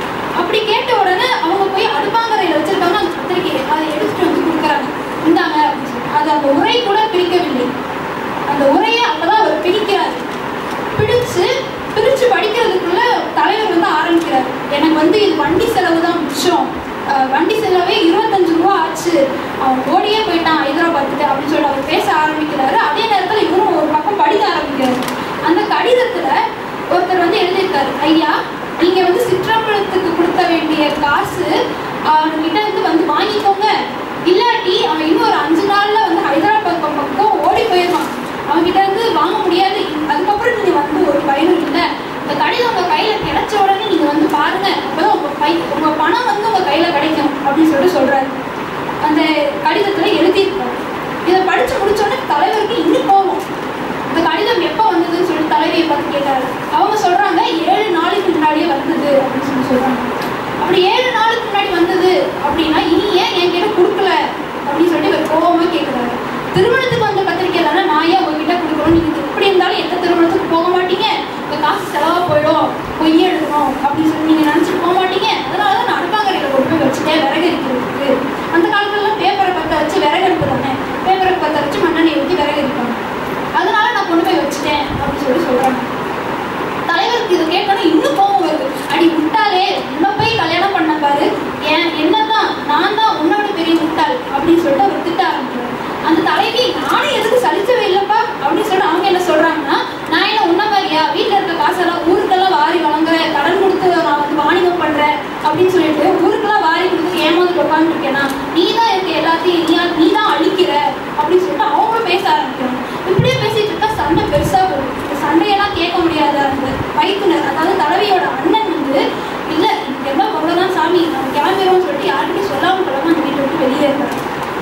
அப்படி கேட்ட உடனே அவங்க போய் அடுப்பாங்கரையில் வச்சிருக்காங்க அந்த பத்திரிகையை, அதை எடுத்துட்டு வந்து கொடுக்குறாங்க, இந்தாங்க அப்படின்னு சொல்லி. அது அந்த உரை கூட பிரிக்கவில்லை. அந்த உரையை அப்பதான் அவர் பிரிக்கிறார். பிடிச்சு பிரிச்சு படிக்கிறதுக்குள்ள தலைவர் வந்து ஆரம்பிக்கிறார், எனக்கு வந்து இது வண்டி செலவு தான் மிச்சம், வண்டி செலவே இருபத்தஞ்சு ரூபா ஆச்சு, அவன் ஓடியே போயிட்டான் ஹைதராபாத்துக்கு அப்படின்னு சொல்லி அவர் பேச ஆரம்பிக்கிறாரு. அதே நேரத்தில் இவரும் ஒரு பக்கம் படிக்க ஆரம்பிக்கிறாரு. அந்த கடிதத்துல ஒருத்தர் வந்து எழுதியிருக்காரு, ஐயா நீங்க வந்து சிற்றம்பலத்துக்கு கொடுக்க வேண்டிய காசு அவன்கிட்ட இருந்து வந்து வாங்கிக்கோங்க, இல்லாட்டி அவன் இன்னும் ஒரு அஞ்சு நாள்ல வந்து ஹைதராபாத் பக்கம் ஓடி போயிடுவான், அவன்கிட்ட இருந்து வாங்க முடியாது, அதுக்கப்புறம் நீங்க வந்து ஒரு பயனும் இல்லை, இந்த கடிதம் உங்க கையில கிடைச்ச உடனே நீங்க வந்து பாருங்க, அப்பதான் உங்க கை உங்க பணம் வந்து உங்க கையில கிடைக்கும் அப்படின்னு சொல்லிட்டு சொல்றாரு. அந்த கடிதத்துல எழுதியிருக்காரு. இதை படிச்சு முடிச்ச உடனே தலைவருக்கு இன்னும் கோபம். இந்த கடிதம் எப்போ வந்ததுன்னு சொல்லிட்டு தலைவியை பார்த்து கேட்டாரு. அவங்க சொல்றாங்க ஏழு நாளுக்கு முன்னாடியே வந்தது அப்படின்னு சொல்லி சொல்றாங்க. அப்படி ஏழு நாளுக்கு முன்னாடி வந்தது அப்படின்னா இனி ஏன் என்கிட்ட கொடுக்கல அப்படின்னு சொல்லிட்டு இவர் கோபமா கேட்கிறாரு. திருமணத்துக்கு வந்த பத்திரிக்கை தானே நான் ஏன் உங்ககிட்ட கொடுக்கணும், நீங்க எப்படி இருந்தாலும் எந்த திருமணத்துக்கு போக மாட்டீங்க, இந்த காசு செலவா போயிடும், பொய்யே எழுதணும் அப்படின்னு சொல்லி நீங்க நினைச்சிட்டு போக மாட்டீங்க, அதனாலதான் நான் அடுப்பாங்கரையில கொண்டு போய் வச்சுட்டேன் விறகு எரிக்கிறதுக்கு. அந்த காலத்துலலாம் பேப்பரை பற்ற வச்சு விறகு எடுப்பு தானே, பேப்பரை பற்ற வச்சு மண்ணெண்ணெய் ஊற்றி விறகு எரிப்பாங்க, அதனால நான் கொண்டு போய் வச்சுட்டேன் அப்படின்னு சொல்லி சொல்றாங்க. தலைவருக்கு இதை கேட்கணும் இன்னும் கோபம் வருது. அடி முட்டாளே, உன்னை போய் கல்யாணம் பண்ண பாரு, ஏன் என்னதான் நான் தான் உன்னோட பெரிய முட்டாள் அப்படின்னு சொல்லிட்டு அவர் திட்ட ஆரம்பிக்கிறார். அந்த தலைவி நானும் எதுக்கு சலிச்சவே இல்லப்பா அப்படின்னு சொல்லிட்டு அவங்க என்ன சொல்றாங்கன்னா, நான் என்ன உன்ன மாதிரியா வீட்டுல இருக்க காசெல்லாம் ஊருக்கெல்லாம் வாரி வழங்குறேன், கடன் கொடுத்து நான் வந்து வாணிகம் பண்றேன் அப்படின்னு சொல்லிட்டு ஊருக்கெல்லாம் வாரி கொடுத்து ஏமாந்துட்டு உட்காந்துருக்கேனா, நீ தான் இருக்க எல்லாத்தையும் நீ நீ தான் அழிக்கிற அப்படின்னு சொல்லிட்டு அவங்களும் பேச ஆரம்பிக்கிறாங்க. இப்படியே பேசிட்டு இருக்கா சண்டை பெருசா போகுது. சண்டையெல்லாம் கேட்க முடியாத அந்த வைத்துனர், அதாவது தலைவியோட அண்ணன் வந்து இல்ல எல்லாம் அவ்வளவுதான் சாமி நம்ம கிளம்பிடுவோம்னு சொல்லிட்டு யாருக்கிட்டையும் சொல்லாம கொள்ளாம அந்த வீட்டை விட்டு வெளியேறாரு.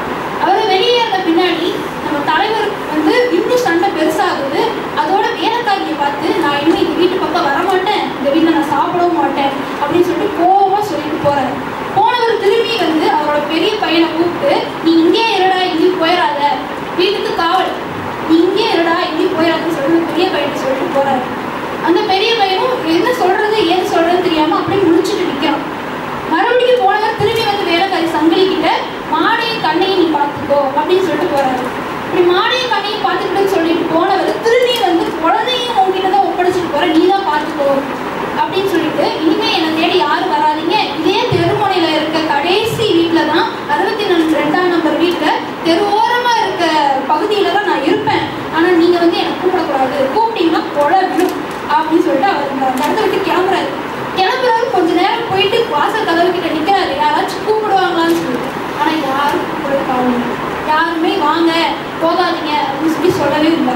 அவர் வெளியேற பின்னாடி நம்ம தலைவர் வந்து இன்னும் சண்டை பெருசாகுது. அதோட வேலைக்காரியை பார்த்து நான் இன்னும் இந்த வீட்டு பக்கம் வரமாட்டேன், இந்த வீட்டில் நான் சாப்பிடவும் மாட்டேன் அப்படின்னு சொல்லிட்டு கோவமா சொல்லிட்டு போறாரு. போனவர் திரும்பி வந்து அவரோட பெரிய பையனை கூப்பிட்டு, நீ இங்கே இருடா இங்கேயும் போயிடாத, வீட்டுக்கு காவல், நீ இங்கே இருடா இங்கேயும் போயிடாதுன்னு சொல்லிட்டு பெரிய பையனை சொல்லிட்டு போறாரு. அந்த பெரிய பையனும் என்ன சொல்றது ஏது சொல்றதுன்னு தெரியாம அப்படியே முடிச்சுட்டு நிற்கிறான். மறுபடியும் போனவர் திரும்பி வந்து வேலைக்காரி சங்கிலி கிட்ட மாடையும் கண்ணையும் நீ பார்த்துக்கோ அப்படின்னு சொல்லிட்டு போறாரு. இப்படி மாடையும் கண்ணையும் பார்த்துக்கிட்டுன்னு சொல்லிட்டு போனவர் திரும்பி வந்து குழந்தையும் உங்ககிட்ட தான் ஒப்படைச்சிட்டு போற, நீ தான் பார்த்துக்கோ அப்படின்னு சொல்லிட்டு இனிமே என்னை தேடி யாரும் வராதிங்க, இதே தெருமுனையில இருக்க கடைசி வீட்டுல தான் அறுபத்தி நாலு ரெண்டாம் நம்பர் வீட்டுல தெருவோரமா இருக்க பகுதியில தான் நான் இருப்பேன், ஆனா நீங்க வந்து என்னை கூப்பிடக்கூடாது, கூப்பிட்டீங்கன்னா கொலை விடும் அப்படின்னு சொல்லிட்டு அவர் அந்த இடத்த விட்டு கிளம்புறாரு. கிளம்புறாரு கொஞ்ச நேரம் போயிட்டு வாசல் கதவு கிட்ட நிக்கிறாரு, யாராச்சும் கூப்பிடுவாங்களான்னு சொல்லிட்டு. ஆனா யாரும் கூப்பிடுவாங்க, யாருமே வாங்க போகாதீங்க அப்படின்னு சொல்லி சொல்லவே இல்லை.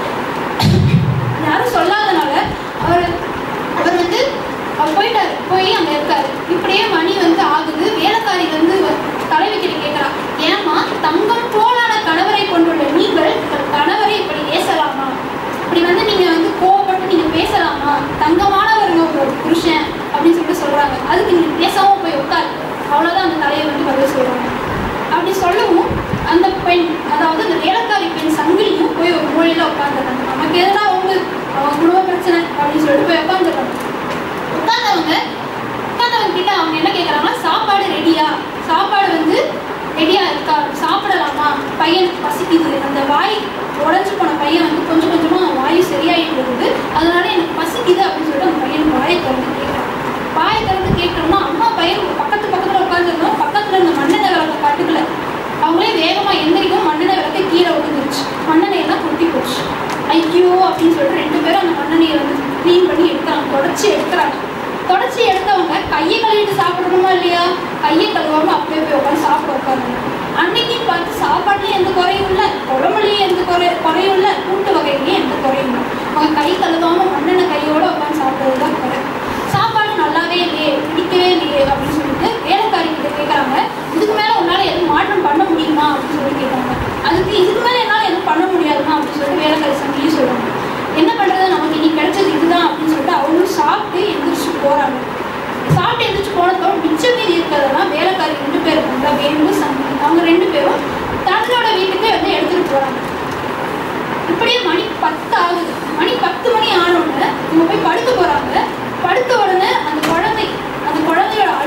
யாரும் சொல்லாதனால அவர் அவர் வந்து அவர் போயிட்டாரு, போய் அங்க இருக்காரு. இப்படியே மணி வந்து ஆகுது. வேலைக்காரி வந்து தலைவி கிட்ட கேட்கிறா, ஏமா தங்கம் போலான கணவரை கொண்டுள்ள நீங்கள் கணவரை இப்படி பேசலாமா, இப்படி வந்து நீங்க வந்து கோவப்பட்டு நீங்க பேசலாமா, தங்கமானவருங்க ஒரு புருஷன் அப்படின்னு சொல்லிட்டு சொல்றாங்க. அதுக்கு நீங்க பேசாம போய் உட்காரு, அவ்வளவுதான் அந்த தலையை வந்து பதில் சொல்றாங்க. அப்படி சொல்லவும் அந்த பெண், அதாவது அந்த வேலைக்காரி பெண் சங்கிலியும் போய் ஒரு மூலையில உட்காந்துறாங்க. நமக்கு எதுனா அவங்க அவங்க குடும்ப பிரச்சனை அப்படின்னு சொல்லிட்டு போய் உட்காந்துறாங்க. உட்காந்தவங்க உட்காந்தவங்க கிட்ட அவங்க என்ன கேட்கறாங்கன்னா, சாப்பாடு ரெடியா, சாப்பாடு வந்து ரெடியா இருக்கா, சாப்பிடலாமா, பையனுக்கு பசிக்குது, அந்த வாய் உடஞ்சு போன பையன் வந்து கொஞ்சம் கொஞ்சமா வாயு சரியாயிட்டு வருது, அதனால எனக்கு பசிக்குது அப்படின்னு சொல்லிட்டு அந்த பையன் வாயை திறந்து கேட்கறான். வாயை திறந்து கேட்கறோம்னா அம்மா பையன் பக்கத்து பக்கத்துல உட்காந்துருந்தோம், பக்கத்துல இருந்த மண்ணெண்ணெய் விளக்க காட்டுக்கல, அவங்களே வேகமா எந்திரிக்கும், மண்ணெண்ணெய் விளக்க கீழே விழுந்துருச்சு, மண்ணெண்ணெய் எல்லாம் கொட்டி போச்சு. ஐயோ அப்படின்னு சொல்லிட்டு ரெண்டு பேரும் அந்த மண்ணெண்ணெயை வந்து கிளீன் பண்ணி எடுக்கிறாங்க, தொடச்சி எடுக்கிறாங்க. தொடச்சி எடுத்தவங்க கையை கழுவிட்டு சாப்பிடணுமா இல்லையா, கையை கழுவாம அப்படியே போய் உட்காந்து சாப்பிட உட்காந்து. அன்னைக்கு பார்த்து சாப்பாட்டுலயும் எந்த குறையும் இல்லை, குழம்புலையும் எந்த குறை குறையும் இல்லை, கூட்டு வகையிலையும் எந்த குறையும் இல்லை. அவங்க கை கழுவாம மண்ணெண்ணெய் கையோட உட்காந்து சாப்பிட்றதுதான் குறை. சாப்பாடு நல்லாவே இல்லையே, பிடிக்கவே இல்லையே அப்படின்னு சொல்லிட்டு வேலைக்காரி கிட்ட கேட்கறாங்க, இதுக்கு மேல உன்னால எதுவும் மாற்றம் பண்ண முடியுமா அப்படின்னு சொல்லி கேட்காங்க. அதுக்கு இதுக்கு மேல என்னால எதுவும் பண்ண முடியாதுமா அப்படின்னு சொல்லிட்டு வேலைக்காரி சங்கிலி சொல்றாங்க. என்ன பண்றது, நமக்கு இன்னைக்கு கிடைச்சது இதுதான் அப்படின்னு சொல்லிட்டு அவங்களும் சாப்பிட்டு எந்திரிச்சு போறாங்க. சாப்பிட்டு எந்திரிச்சு போனதுக்கப்புறம் மிச்ச மீதி இருக்கிறதெல்லாம் வேலைக்காரி ரெண்டு பேர் இருந்தா வேணு சங்கிலி, அவங்க ரெண்டு பேரும் தன்னோட வீட்டுக்கு வந்து எடுத்துட்டு போறாங்க. இப்படியே மணி பத்து ஆகுது. மணி பத்து மணி ஆனோடனே இவங்க போய் படுக்க போறாங்க. படுத்த உடனே அந்த குழந்தை அந்த குழந்தையோட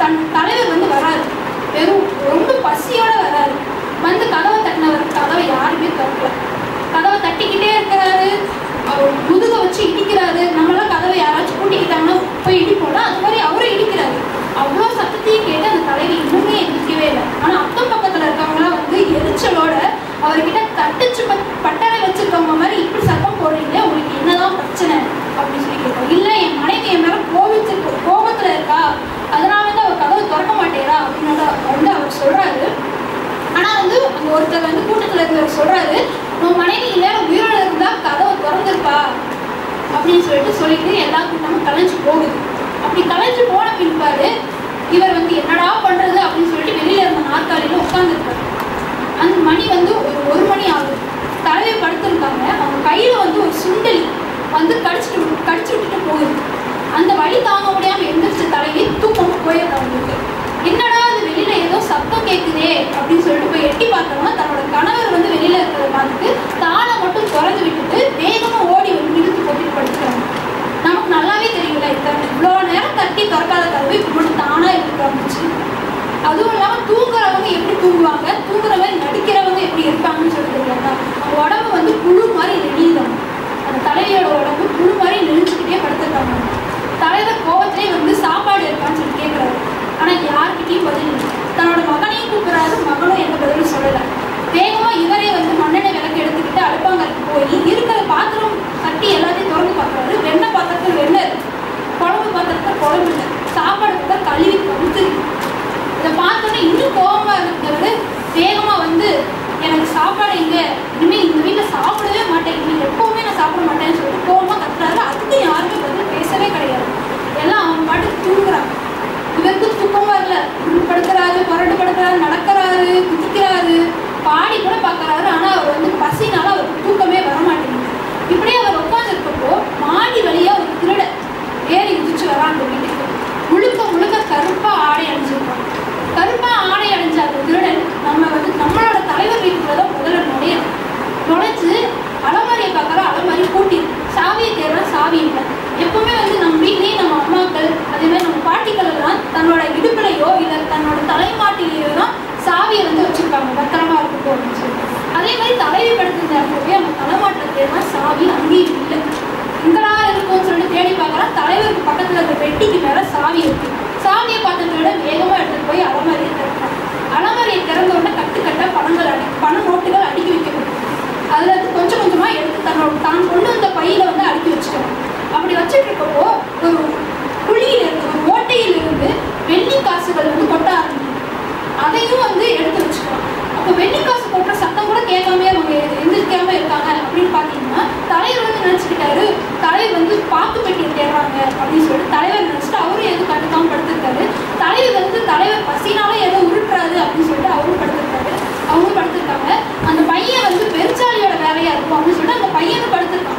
தன் தலைவர் வந்து வராரு. வெறும் ரொம்ப பசியோட வராரு. வந்து கதவை தட்டினவர் கதவை யாருமே திறக்கல. கதவை தட்டிக்கிட்டே இருக்கிறாரு. அவர் முதுக வச்சு இடிக்கிறாரு. நம்மளாம் கதவை யாராச்சும் கூட்டிக்கிட்டாங்கன்னா போய் இடிப்போம்ல, அது மாதிரி அவரும் இடிக்கிறாரு. அவ்வளோ சத்தத்தையும் கேட்டு அந்த தலைவி இன்னுமே எந்திரிக்கவே இல்லை. ஆனால் அக்கம் பக்கத்தில் இருக்கவங்களாம் வந்து எரிச்சலோட அவர்கிட்ட தட்டுச்சு பட்டறை வச்சிருக்கவங்க மாதிரி இப்படி சத்தம் போடுறீங்க, உங்களுக்கு என்னதான் பிரச்சனை அப்படின்னு சொல்லி கேட்போம். இல்லை, என் மனைவி என் மேலே கோபிச்சு கோபத்தில் இருக்கா, அதனால வந்து அவர் கதவை திறக்க மாட்டேறா அப்படின்னு வந்து அவர் சொல்றாரு. ஆனால் வந்து அங்கே ஒருத்தர் வந்து கூட்டத்தில் இருக்கிறவர் சொல்றாரு, உன் மனைவி நேரம் உயிரோட இருந்தா கதவை திறந்துருப்பா அப்படின்னு சொல்லிட்டு சொல்லிட்டு எல்லா கூட்டமும் கலைஞ்சு போகுது. அப்படி கலைஞ்சு போன பின்பாடு இவர் வந்து என்னடா பண்றது அப்படின்னு சொல்லிட்டு வெளியில இருந்த நாற்காலியில உட்கார்ந்துருக்காரு. அந்த மணி வந்து ஒரு ஒரு மணி ஆகுது. தலையை படுத்திருக்காங்க. அவங்க கையில வந்து ஒரு சுண்டலி வந்து கடிச்சிட்டு கடிச்சு விட்டுட்டு போகுது. அந்த வழி தாங்க முடியாம எந்திரிச்ச தலையை தூக்கமா போயிடுறாங்க. அவங்களுக்கு என்னடா அது வெளியில ஏதோ சத்தம் கேட்குதே அப்படின்னு சொல்லிட்டு போய் எட்டி பார்த்தோம்னா தன்னோட கணவர் வந்து வெளியில இருக்கிறத பார்த்துட்டு தாளை மட்டும் குறைஞ்சு விட்டுட்டு வேகமா ஓடி வந்து இழுத்து போட்டு படுத்துக்கிறாங்க. நமக்கு நல்லாவே தெரியல, இத்தனை இவ்வளோ நேரம் தட்டி திறக்காத கதவு இப்போ மட்டும் தானா எடுத்து வந்துச்சு. அதுவும் இல்லாமல் தூங்குறவங்க எப்படி தூங்குவாங்க, தூங்குற மாதிரி நடிக்கிறவங்க எப்படி இருப்பாங்கன்னு சொல்லிட்டு தெரியாதா. அவங்க உடம்பு வந்து புழு மாதிரி நெளியுதாங்க. அந்த தலைவியோட உடம்பு புழு மாதிரி நெளிச்சுக்கிட்டே படுத்துருக்காங்க. தலைவர் கோவத்திலே வந்து சாப்பாடு இருக்கான்னு சொல்லி கேட்குறாரு. ஆனால் யார்கிட்டையும் பதில் இல்லை. தன்னோட மகனையும் கூப்பிட்றாரு, மகனும் எந்த பதிலும் சொல்லலை. வேகமாக இவரே வந்து மண்ணெண்ணெய் விளக்கு எடுத்துக்கிட்டு அடுப்பாங்கருக்கு போய் இருக்கிற பாத்திரம் கட்டி எல்லாத்தையும் திறந்து பார்க்குறாரு. வெண்ணெய் பாத்திரத்தில் வெண்ணெய் இருக்கு, குழம்பு பாத்திரத்தில் குழம்பு இல்லை, சாப்பாடு பார்த்தா கழுவி கவுத்து. இதை பார்த்தோன்னே இன்னும் கோபமாக இருக்கிறவர் வேகமாக வந்து எனக்கு சாப்பாடு இங்கே இனிமேல் இந்த வீட்டில் சாப்பிடவே மாட்டேன், இனிமேல் எப்போவுமே நான் சாப்பிட மாட்டேன்னு சொல்லிட்டு கோபமாக கத்துறாரு. அதுக்கு யாருமே பதில் பேசவே கிடையாது. எல்லாம் அவங்க பாட்டுக்கு தூங்குறாங்க. இவருக்கு தூக்கமாக இல்லை, படுக்கிறாரு, புரண்டு படுக்கிறாரு, நடக்கிறாரு, குதிக்கிறாரு, பாடி கூட பார்க்குறாரு. ஆனால் அவர் வந்து பசினால அவருக்கு தூக்கமே வரமாட்டேங்குது. இப்படியே அவர் உட்காந்துருக்கப்போ மாடி வழியாக ஒரு திருட ஏறி குதிச்சு வரான் அந்த வீட்டுக்கு. முழுக்க முழுக்க கருப்பாக ஆடை அணிஞ்சிருப்பாங்க. கருப்பாக ஆடை அணிஞ்ச அந்த திருடன் நம்ம வந்து நம்மளோட தலைவர் வீட்டுக்குள்ள தான் முதல்ல நுழையும். நுழைஞ்சு அலமாரியை பார்க்குற அலமாரி பூட்டி சாவியை தேடுற சாவி இல்லை. எப்பவுமே வந்து நம்ம வீட்லேயே நம்ம அம்மாக்கள் அதே மாதிரி நம்ம பாட்டிகள் எல்லாம் தன்னோட இடுப்புலையோ இல்லை தன்னோட தலைமாட்டிலேயோ தான் சாவியை வந்து வச்சிருப்பாங்க, பத்திரமா இருக்கட்டும் அப்படின்னு சொல்லிட்டு. அதே மாதிரி தலைவி படுத்திருந்த இடத்துலயே நம்ம தலைமாட்டில் தேடினா சாவி அங்கேயும் இல்லை. எங்கடா இருக்கும்னு சொல்லிட்டு தேடி பார்க்கலாம். தலைவருக்கு பக்கத்தில் இருக்க பெட்டிக்கு மேலே சாவி இருக்கு. சாவியை பார்த்ததை விட வேகமாக எடுத்துட்டு போய் அலமாரியை திறக்கலாம். அலமாரியை திறந்த உடனே கட்டுக்கட்டாக பணங்கள் அடி பண நோட்டுகள் அடுக்கி வைக்கப்படும். அதில் இருந்து கொஞ்சம் கொஞ்சமாக எடுத்து தன்னோட தான் கொண்டு வந்த பையில வந்து அடுக்கி வச்சுக்கணும். அப்படி வச்சுட்டு இருக்கப்போ ஒரு குழியில் இருந்து ஒரு ஓட்டையில் இருந்து வெள்ளி காசுகள் வந்து கொட்ட ஆரம்பிக்கும். அதையும் வந்து எடுத்து வச்சுக்கலாம். அப்போ வெள்ளி காசு கொட்டுற சத்தம் கூட கேட்காம அவங்க எந்திரிக்காம இருக்காங்க அப்படின்னு பார்த்தீங்கன்னா தலைவர் வந்து நினச்சிக்கிட்டாரு, தலைவர் வந்து பாக்கு பெட்டி தேடுறாங்க அப்படின்னு சொல்லிட்டு தலைவர் நினச்சிட்டு அவரும் எதுவும் கண்டுக்காம படுத்திருக்காரு. தலைவர் வந்து தலைவர் பசினால ஏதோ உருட்டுறாரு அப்படின்னு சொல்லிட்டு அவரும் படுத்திருக்காரு. அவங்களும் படுத்திருக்காங்க. அந்த பையன் வந்து பெருச்சாலியோட வேலையா இருக்கும் அப்படின்னு சொல்லிட்டு அந்த பையனும் படுத்திருக்கான்.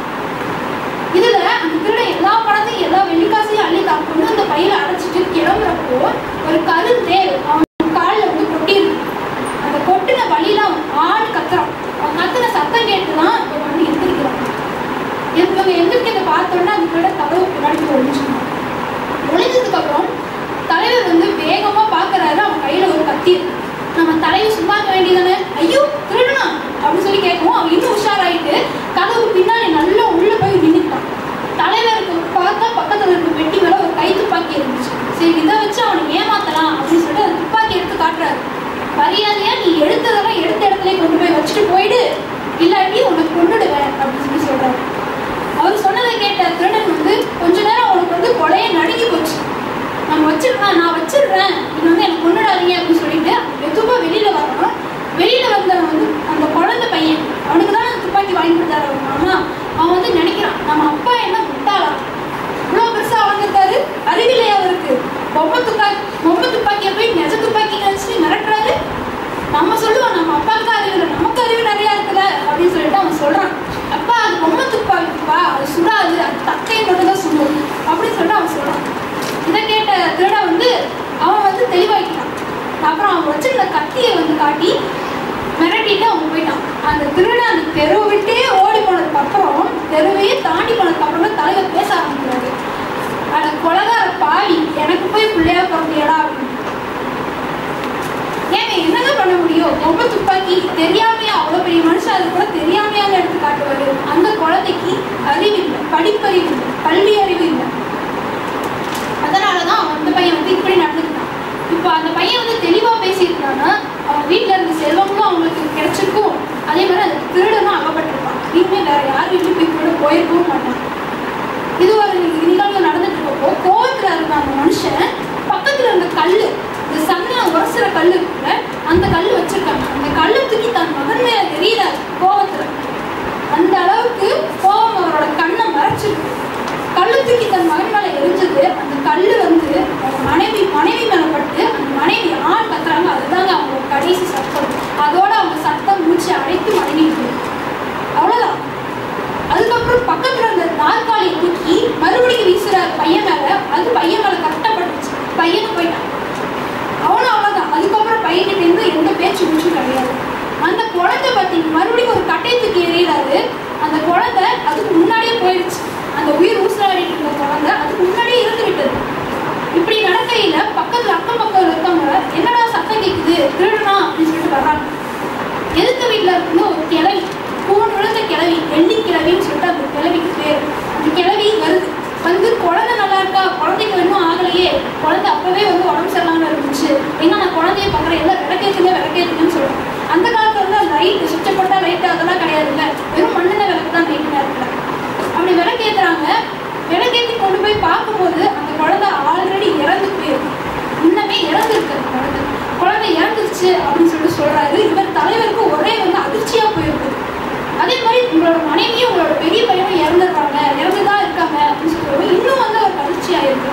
இதுல அந்த திருட எல்லா பணத்தையும் எல்லா வெள்ளிக்காசையும் அள்ளி தான் கொண்டு அந்த பையில அடைச்சிட்டு கிளம்புறப்போ ஒரு கருந்தேல் அவன் காலில் வந்து கொட்டிருக்கு. அந்த கொட்டின வழியில அவன் ஆடு கத்துறான். அவன் கத்துன சத்தம் கேட்டுதான் அவன் வந்து எந்திரிக்கிறான். இவங்க எந்திரிக்கிறத பார்த்தோன்னா அந்த திருட கதவு பின்னாடி ஒழிஞ்சுக்கணும். ஒழிஞ்சதுக்கு அப்புறம் தலைவர் வந்து வேகமா பாக்குறாரு. அவன் கையில ஒரு கத்தி இருக்கு. நம்ம தலையை சும்மா இருக்க வேண்டியதானே, ஐயோ திருடனா அப்படின்னு சொல்லி கேட்கவும் அவன் இன்னும் உஷாராயிட்டு கதவு பின்னாடி நல்லா உள்ள போய் நின்றுட்டான். தலைவருக்கு பார்த்தா பக்கத்துல இருக்க பெட்டி மேல ஒரு கை துப்பாக்கி இருந்துச்சு. சரி, இதை வச்சு அவனை ஏமாத்தலாம் அப்படின்னு சொல்லிட்டு அந்த துப்பாக்கி எடுத்து காட்டுறாரு. மரியாதையா நீ எடுத்ததெல்லாம் எடுத்த இடத்துல கொண்டு போய் வச்சுட்டு போயிடு, இல்லாட்டி உனக்கு கொண்டுடுவேன் அப்படின்னு சொல்லி சொல்றாரு. அவர் சொன்னதை கேட்ட திருடன் வந்து கொஞ்ச நேரம் அவனுக்கு வந்து கொலையை நடுங்கி போச்சு. நம்ம வச்சிருக்கேன், நான் வச்சிடுறேன், நீங்க வந்து எனக்கு கொண்டுடாதீங்க அப்படின்னு சொல்லிட்டு மெதுவா வெளியில வரணும். வெளியில வந்தவன் வந்து அந்த குழந்தை பையன், அவனுக்கு தான் அந்த துப்பாக்கி வாங்கி கொடுத்தாரு அவங்க மாமா. அவன் வந்து நினைக்கிறான், நம்ம அப்பா என்ன முட்டாளா, இவ்வளோ பெருசா வளர்ந்துருக்காரு, அறிவில்லையா அவருக்கு, பொம்மை துப்பாக்கி பொம்மை துப்பாக்கியை போய் நெஜ துப்பாக்கி நினைச்சிட்டு மிரட்டுறாரு. நம்ம சொல்லுவோம் நம்ம அப்பாவுக்கு தான் அறிவு இல்லை, நமக்கு அறிவு நிறையா இருக்குல்ல அப்படின்னு சொல்லிட்டு அவன் சொல்றான். அப்பா அது பொம்மை துப்பாக்கிப்பா, அது சுடாது, அது தக்கையை மட்டும் தான் சுடும் அப்படின்னு சொல்லிட்டு அவன் சொல்றான். இதை கேட்ட திருட வந்து அவன் வந்து தெளிவாக்கிட்டான். அப்புறம் அவன் வச்சிருந்த கத்தியை வந்து காட்டி மிரட்டிட்டு அவன் போயிட்டான். அந்த திருட அந்த தெருவை விட்டே ஓடி போனதுக்கு அப்புறம் தெருவையே தாண்டி போனதுக்கு அப்புறம் தான் தலைவர் பேச ஆரம்பிக்கிறாரு. அட கொலகார பாவி, எனக்கு போய் பிள்ளையா பிறந்தியடா அப்படின்னு. கல், இந்த சன்ன உரசுற கல் இருக்குல்ல, அந்த கல் வச்சிருக்காங்க. அந்த கல்லை தூக்கி தன் மகன் மேல எறிகிறார் கோபத்துல. அந்த அளவுக்கு கோபம் அவரோட கண்ணை மறைச்சிருக்கு. கல்லு தூக்கி தன் மகன் மேல எரிஞ்சது. அந்த கல்லு வந்து மனைவி மனைவி மேல பட்டு அந்த மனைவி ஆண் கத்துறாங்க. அதுதாங்க அவங்களோட கடைசி சத்தம். அதோட அவங்க சத்தம் மூச்சு அடைத்து மடங்கிட்டு அவ்வளவுதான். அதுக்கப்புறம் பக்கத்துல இருந்த நாற்காலியை தூக்கி மறுபடியும் வீசுறாரு பையன் மேல. அது பையன் மேல கஷ்டப்பட்டுச்சு. பையனும் போயிட்டான். அவனும் அவ்வளவுதான். அதுக்கப்புறம் பையன்கிட்ட இருந்து எந்த பேச்சு மூச்சும் கிடையாது. அந்த குழந்தை பார்த்தீங்க மறுபடியும் ஒரு கட்டையை தூக்கி எறிகிறாரு. அந்த குழந்தை அதுக்கு முன்னாடியே போயிடுச்சு. அந்த உயிர் ஊசலாடிட்டு இருந்த குழந்தை அதுக்கு முன்னாடியே இருந்து விட்டது. இப்படி நடக்கையில பக்கத்துல அக்கம் பக்கம் இருக்கவங்க என்னடா சத்தம் கேட்குது, திருடனா அப்படின்னு சொல்லிட்டு வர்றாங்க. எதிர்த்த வீட்டுல இருந்து ஒரு கிளவி, கூன் விழுந்த கிளவி, வெள்ளி கிளவின்னு சொல்லிட்டு அந்த கிளவிக்கு பேர். அந்த கிளவி வருது. வந்து குழந்தை நல்லா இருக்கா, குழந்தைக்கு இன்னும் ஆகலையே, குழந்தை அப்பவே வந்து உடம்பு சரியில்லாம இருந்துச்சு, ஏன்னா நான் குழந்தைய பார்க்குறேன், எல்லாம் விளக்கேற்றுங்க விளக்கேற்றுங்கன்னு சொல்றேன். அந்த காலத்துல வந்து லைட் சுவிட்சை போட்டா லைட் அதெல்லாம் கிடையாதுல்ல, வெறும் மண்ணெண்ணெய் விளக்கு தான் நைட்டு நேரத்துல. அப்படி விளக்கேற்றுறாங்க. விளக்கேற்றி கொண்டு போய் பார்க்கும்போது அந்த குழந்தை ஆல்ரெடி இறந்து போயிருக்கு. இன்னமே இறந்துருக்கு. அந்த குழந்தை குழந்தை இறந்துருச்சு அப்படின்னு சொல்லிட்டு சொல்றாரு. இவர் தலைவருக்கு ஒரே வந்து அதிர்ச்சியா போயிருக்கு. அதே மாதிரி உங்களோட மனைவியும் உங்களோட பெரிய பையனும் இறந்துருக்காங்க, இறந்துதான் இருக்காங்க அப்படின்னு சொல்லுவோம். இன்னும் வந்து அவர் அதிர்ச்சியா இருக்கு.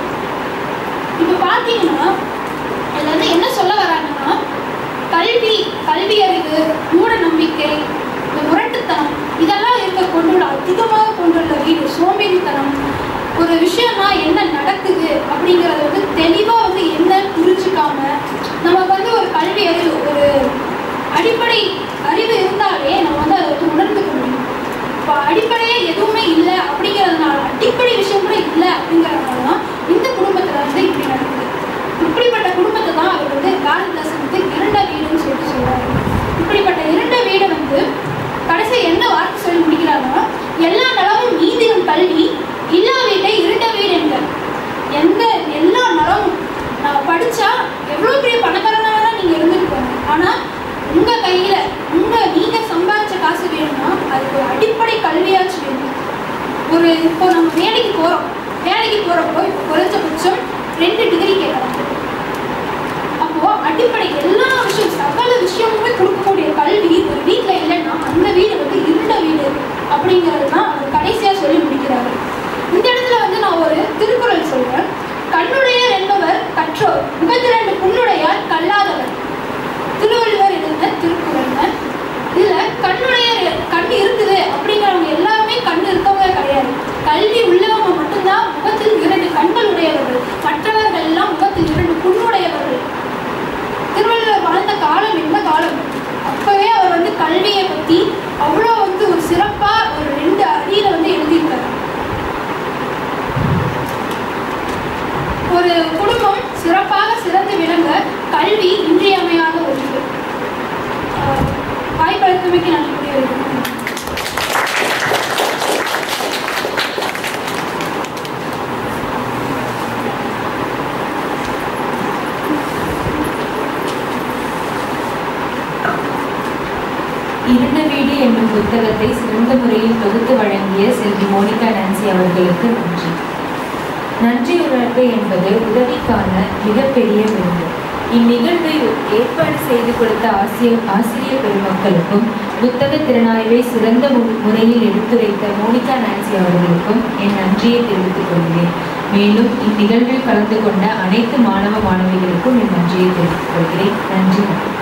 இப்ப பாத்தீங்கன்னா இதுல வந்து என்ன சொல்ல வராங்கன்னா, கல்வி, கல்வி அறிவு, மூட நம்பிக்கை, இந்த முரட்டுத்தனம் இதெல்லாம் இருக்க கொண்டுள்ள அதிகமாக கொண்டுள்ள வீடு சோம்பேறித்தனம். ஒரு விஷயம்னா என்ன நடக்குது அப்படிங்கிறத வந்து தெளிவா வந்து என்ன புரிஞ்சுக்காம, நமக்கு வந்து ஒரு கல்வி அறிவு, ஒரு அடிப்படை அறிவு இருந்தாலே நம்ம வந்து அதை வந்து உணர்ந்துக்க முடியும். இப்போ அடிப்படையே எதுவுமே இல்லை அப்படிங்கிறதுனால, அடிப்படை விஷயம் கூட இல்லை அப்படிங்கிறதுனால தான் இந்த குடும்பத்தில் வந்து இப்படி நடக்குது. இப்படிப்பட்ட குடும்பத்தை தான் அவர் வந்து பாரதிதாசன் வந்து இரண்ட வீடுன்னு சொல்லிட்டு சொல்றாரு. இப்படிப்பட்ட இரண்ட வீடு வந்து கடைசி என்ன வார்த்தை சொல்லி முடிக்கிறாங்கன்னா, எல்லா நலமும் நீதிரும் கல்வி, இல்லா வீட்டை இரண்ட வீடு என்க. எந்த எல்லா நலமும் நான் படிச்சா எவ்வளோ பெரிய பணக்காரனாக தான் நீங்க இருந்துருக்கோங்க, ஆனா உங்க கையில உங்க நீங்க சம்பாதிச்ச காசு வேணும்னா அதுக்கு ஒரு அடிப்படை கல்வியாச்சு வேணும். ஒரு இப்போ நம்ம வேலைக்கு போறோம், வேலைக்கு போறப்போ இப்போ குறைஞ்சபட்சம் ரெண்டு டிகிரி கேட்கலாம். அப்போ அடிப்படை எல்லா விஷயம் சகல விஷயமுமே கொடுக்கக்கூடிய கல்வி ஒரு வீட்டுல இல்லைன்னா அந்த வீடு வந்து இருண்ட வீடு அப்படிங்கிறது தான் அவர் கடைசியா சொல்லி முடிக்கிறாரு. இந்த இடத்துல வந்து நான் ஒரு திருக்குறள் சொல்றேன். கண்ணுடையர் என்பவர் கற்றோர், முகத்திரண்டு புண்ணுடையார் கல்லாதவர். திருவள்ளுவர் எழுதின திருக்குறள். இதுல கண்ணுடையர், கண் இருக்குது அப்படிங்கிறவங்க எல்லாருமே கண் இருக்கவங்க கிடையாது. கல்வி உள்ளவங்க மட்டும்தான் முகத்தில் இரண்டு கண்கள் உடையவர்கள், மற்றவர்கள் எல்லாம் முகத்தில் இரண்டு புண்ணுடையவர்கள். திருவள்ளுவர் வாழ்ந்த காலம் என்ன காலம், அப்பவே அவர் வந்து கல்வியை பத்தி அவ்வளோ வந்து ஒரு சிறப்பா ஒரு ரெண்டு அடியில வந்து எழுதியிருக்காரு. ஒரு குடும்பம் சிறப்பாக சிறந்து விளங்க கல்வி இன்றியமையாத ஒன்று. வாய்ப்பளித்தமைக்கு நான் புரிய இருண்ட வீடு என்னும் புத்தகத்தை சிறந்த முறையில் தொகுத்து வழங்கிய செல்வி மோனிகா நான்சி அவர்களுக்கு நன்றி. நன்றி உணர்வு என்பது உதவிக்கான மிகப்பெரிய விருது. இந்நிகழ்வை ஏற்பாடு செய்து கொடுத்த ஆசிரியர் ஆசிரியர் பெருமக்களுக்கும் புத்தக திறனாய்வை சிறந்த முறையில் எடுத்துரைத்த மோனிகா நான்சி அவர்களுக்கும் என் நன்றியை தெரிவித்துக் கொள்கிறேன். மேலும் இந்நிகழ்வில் கலந்து கொண்ட அனைத்து மாணவ மாணவிகளுக்கும் என் நன்றியை தெரிவித்துக் கொள்கிறேன். நன்றி.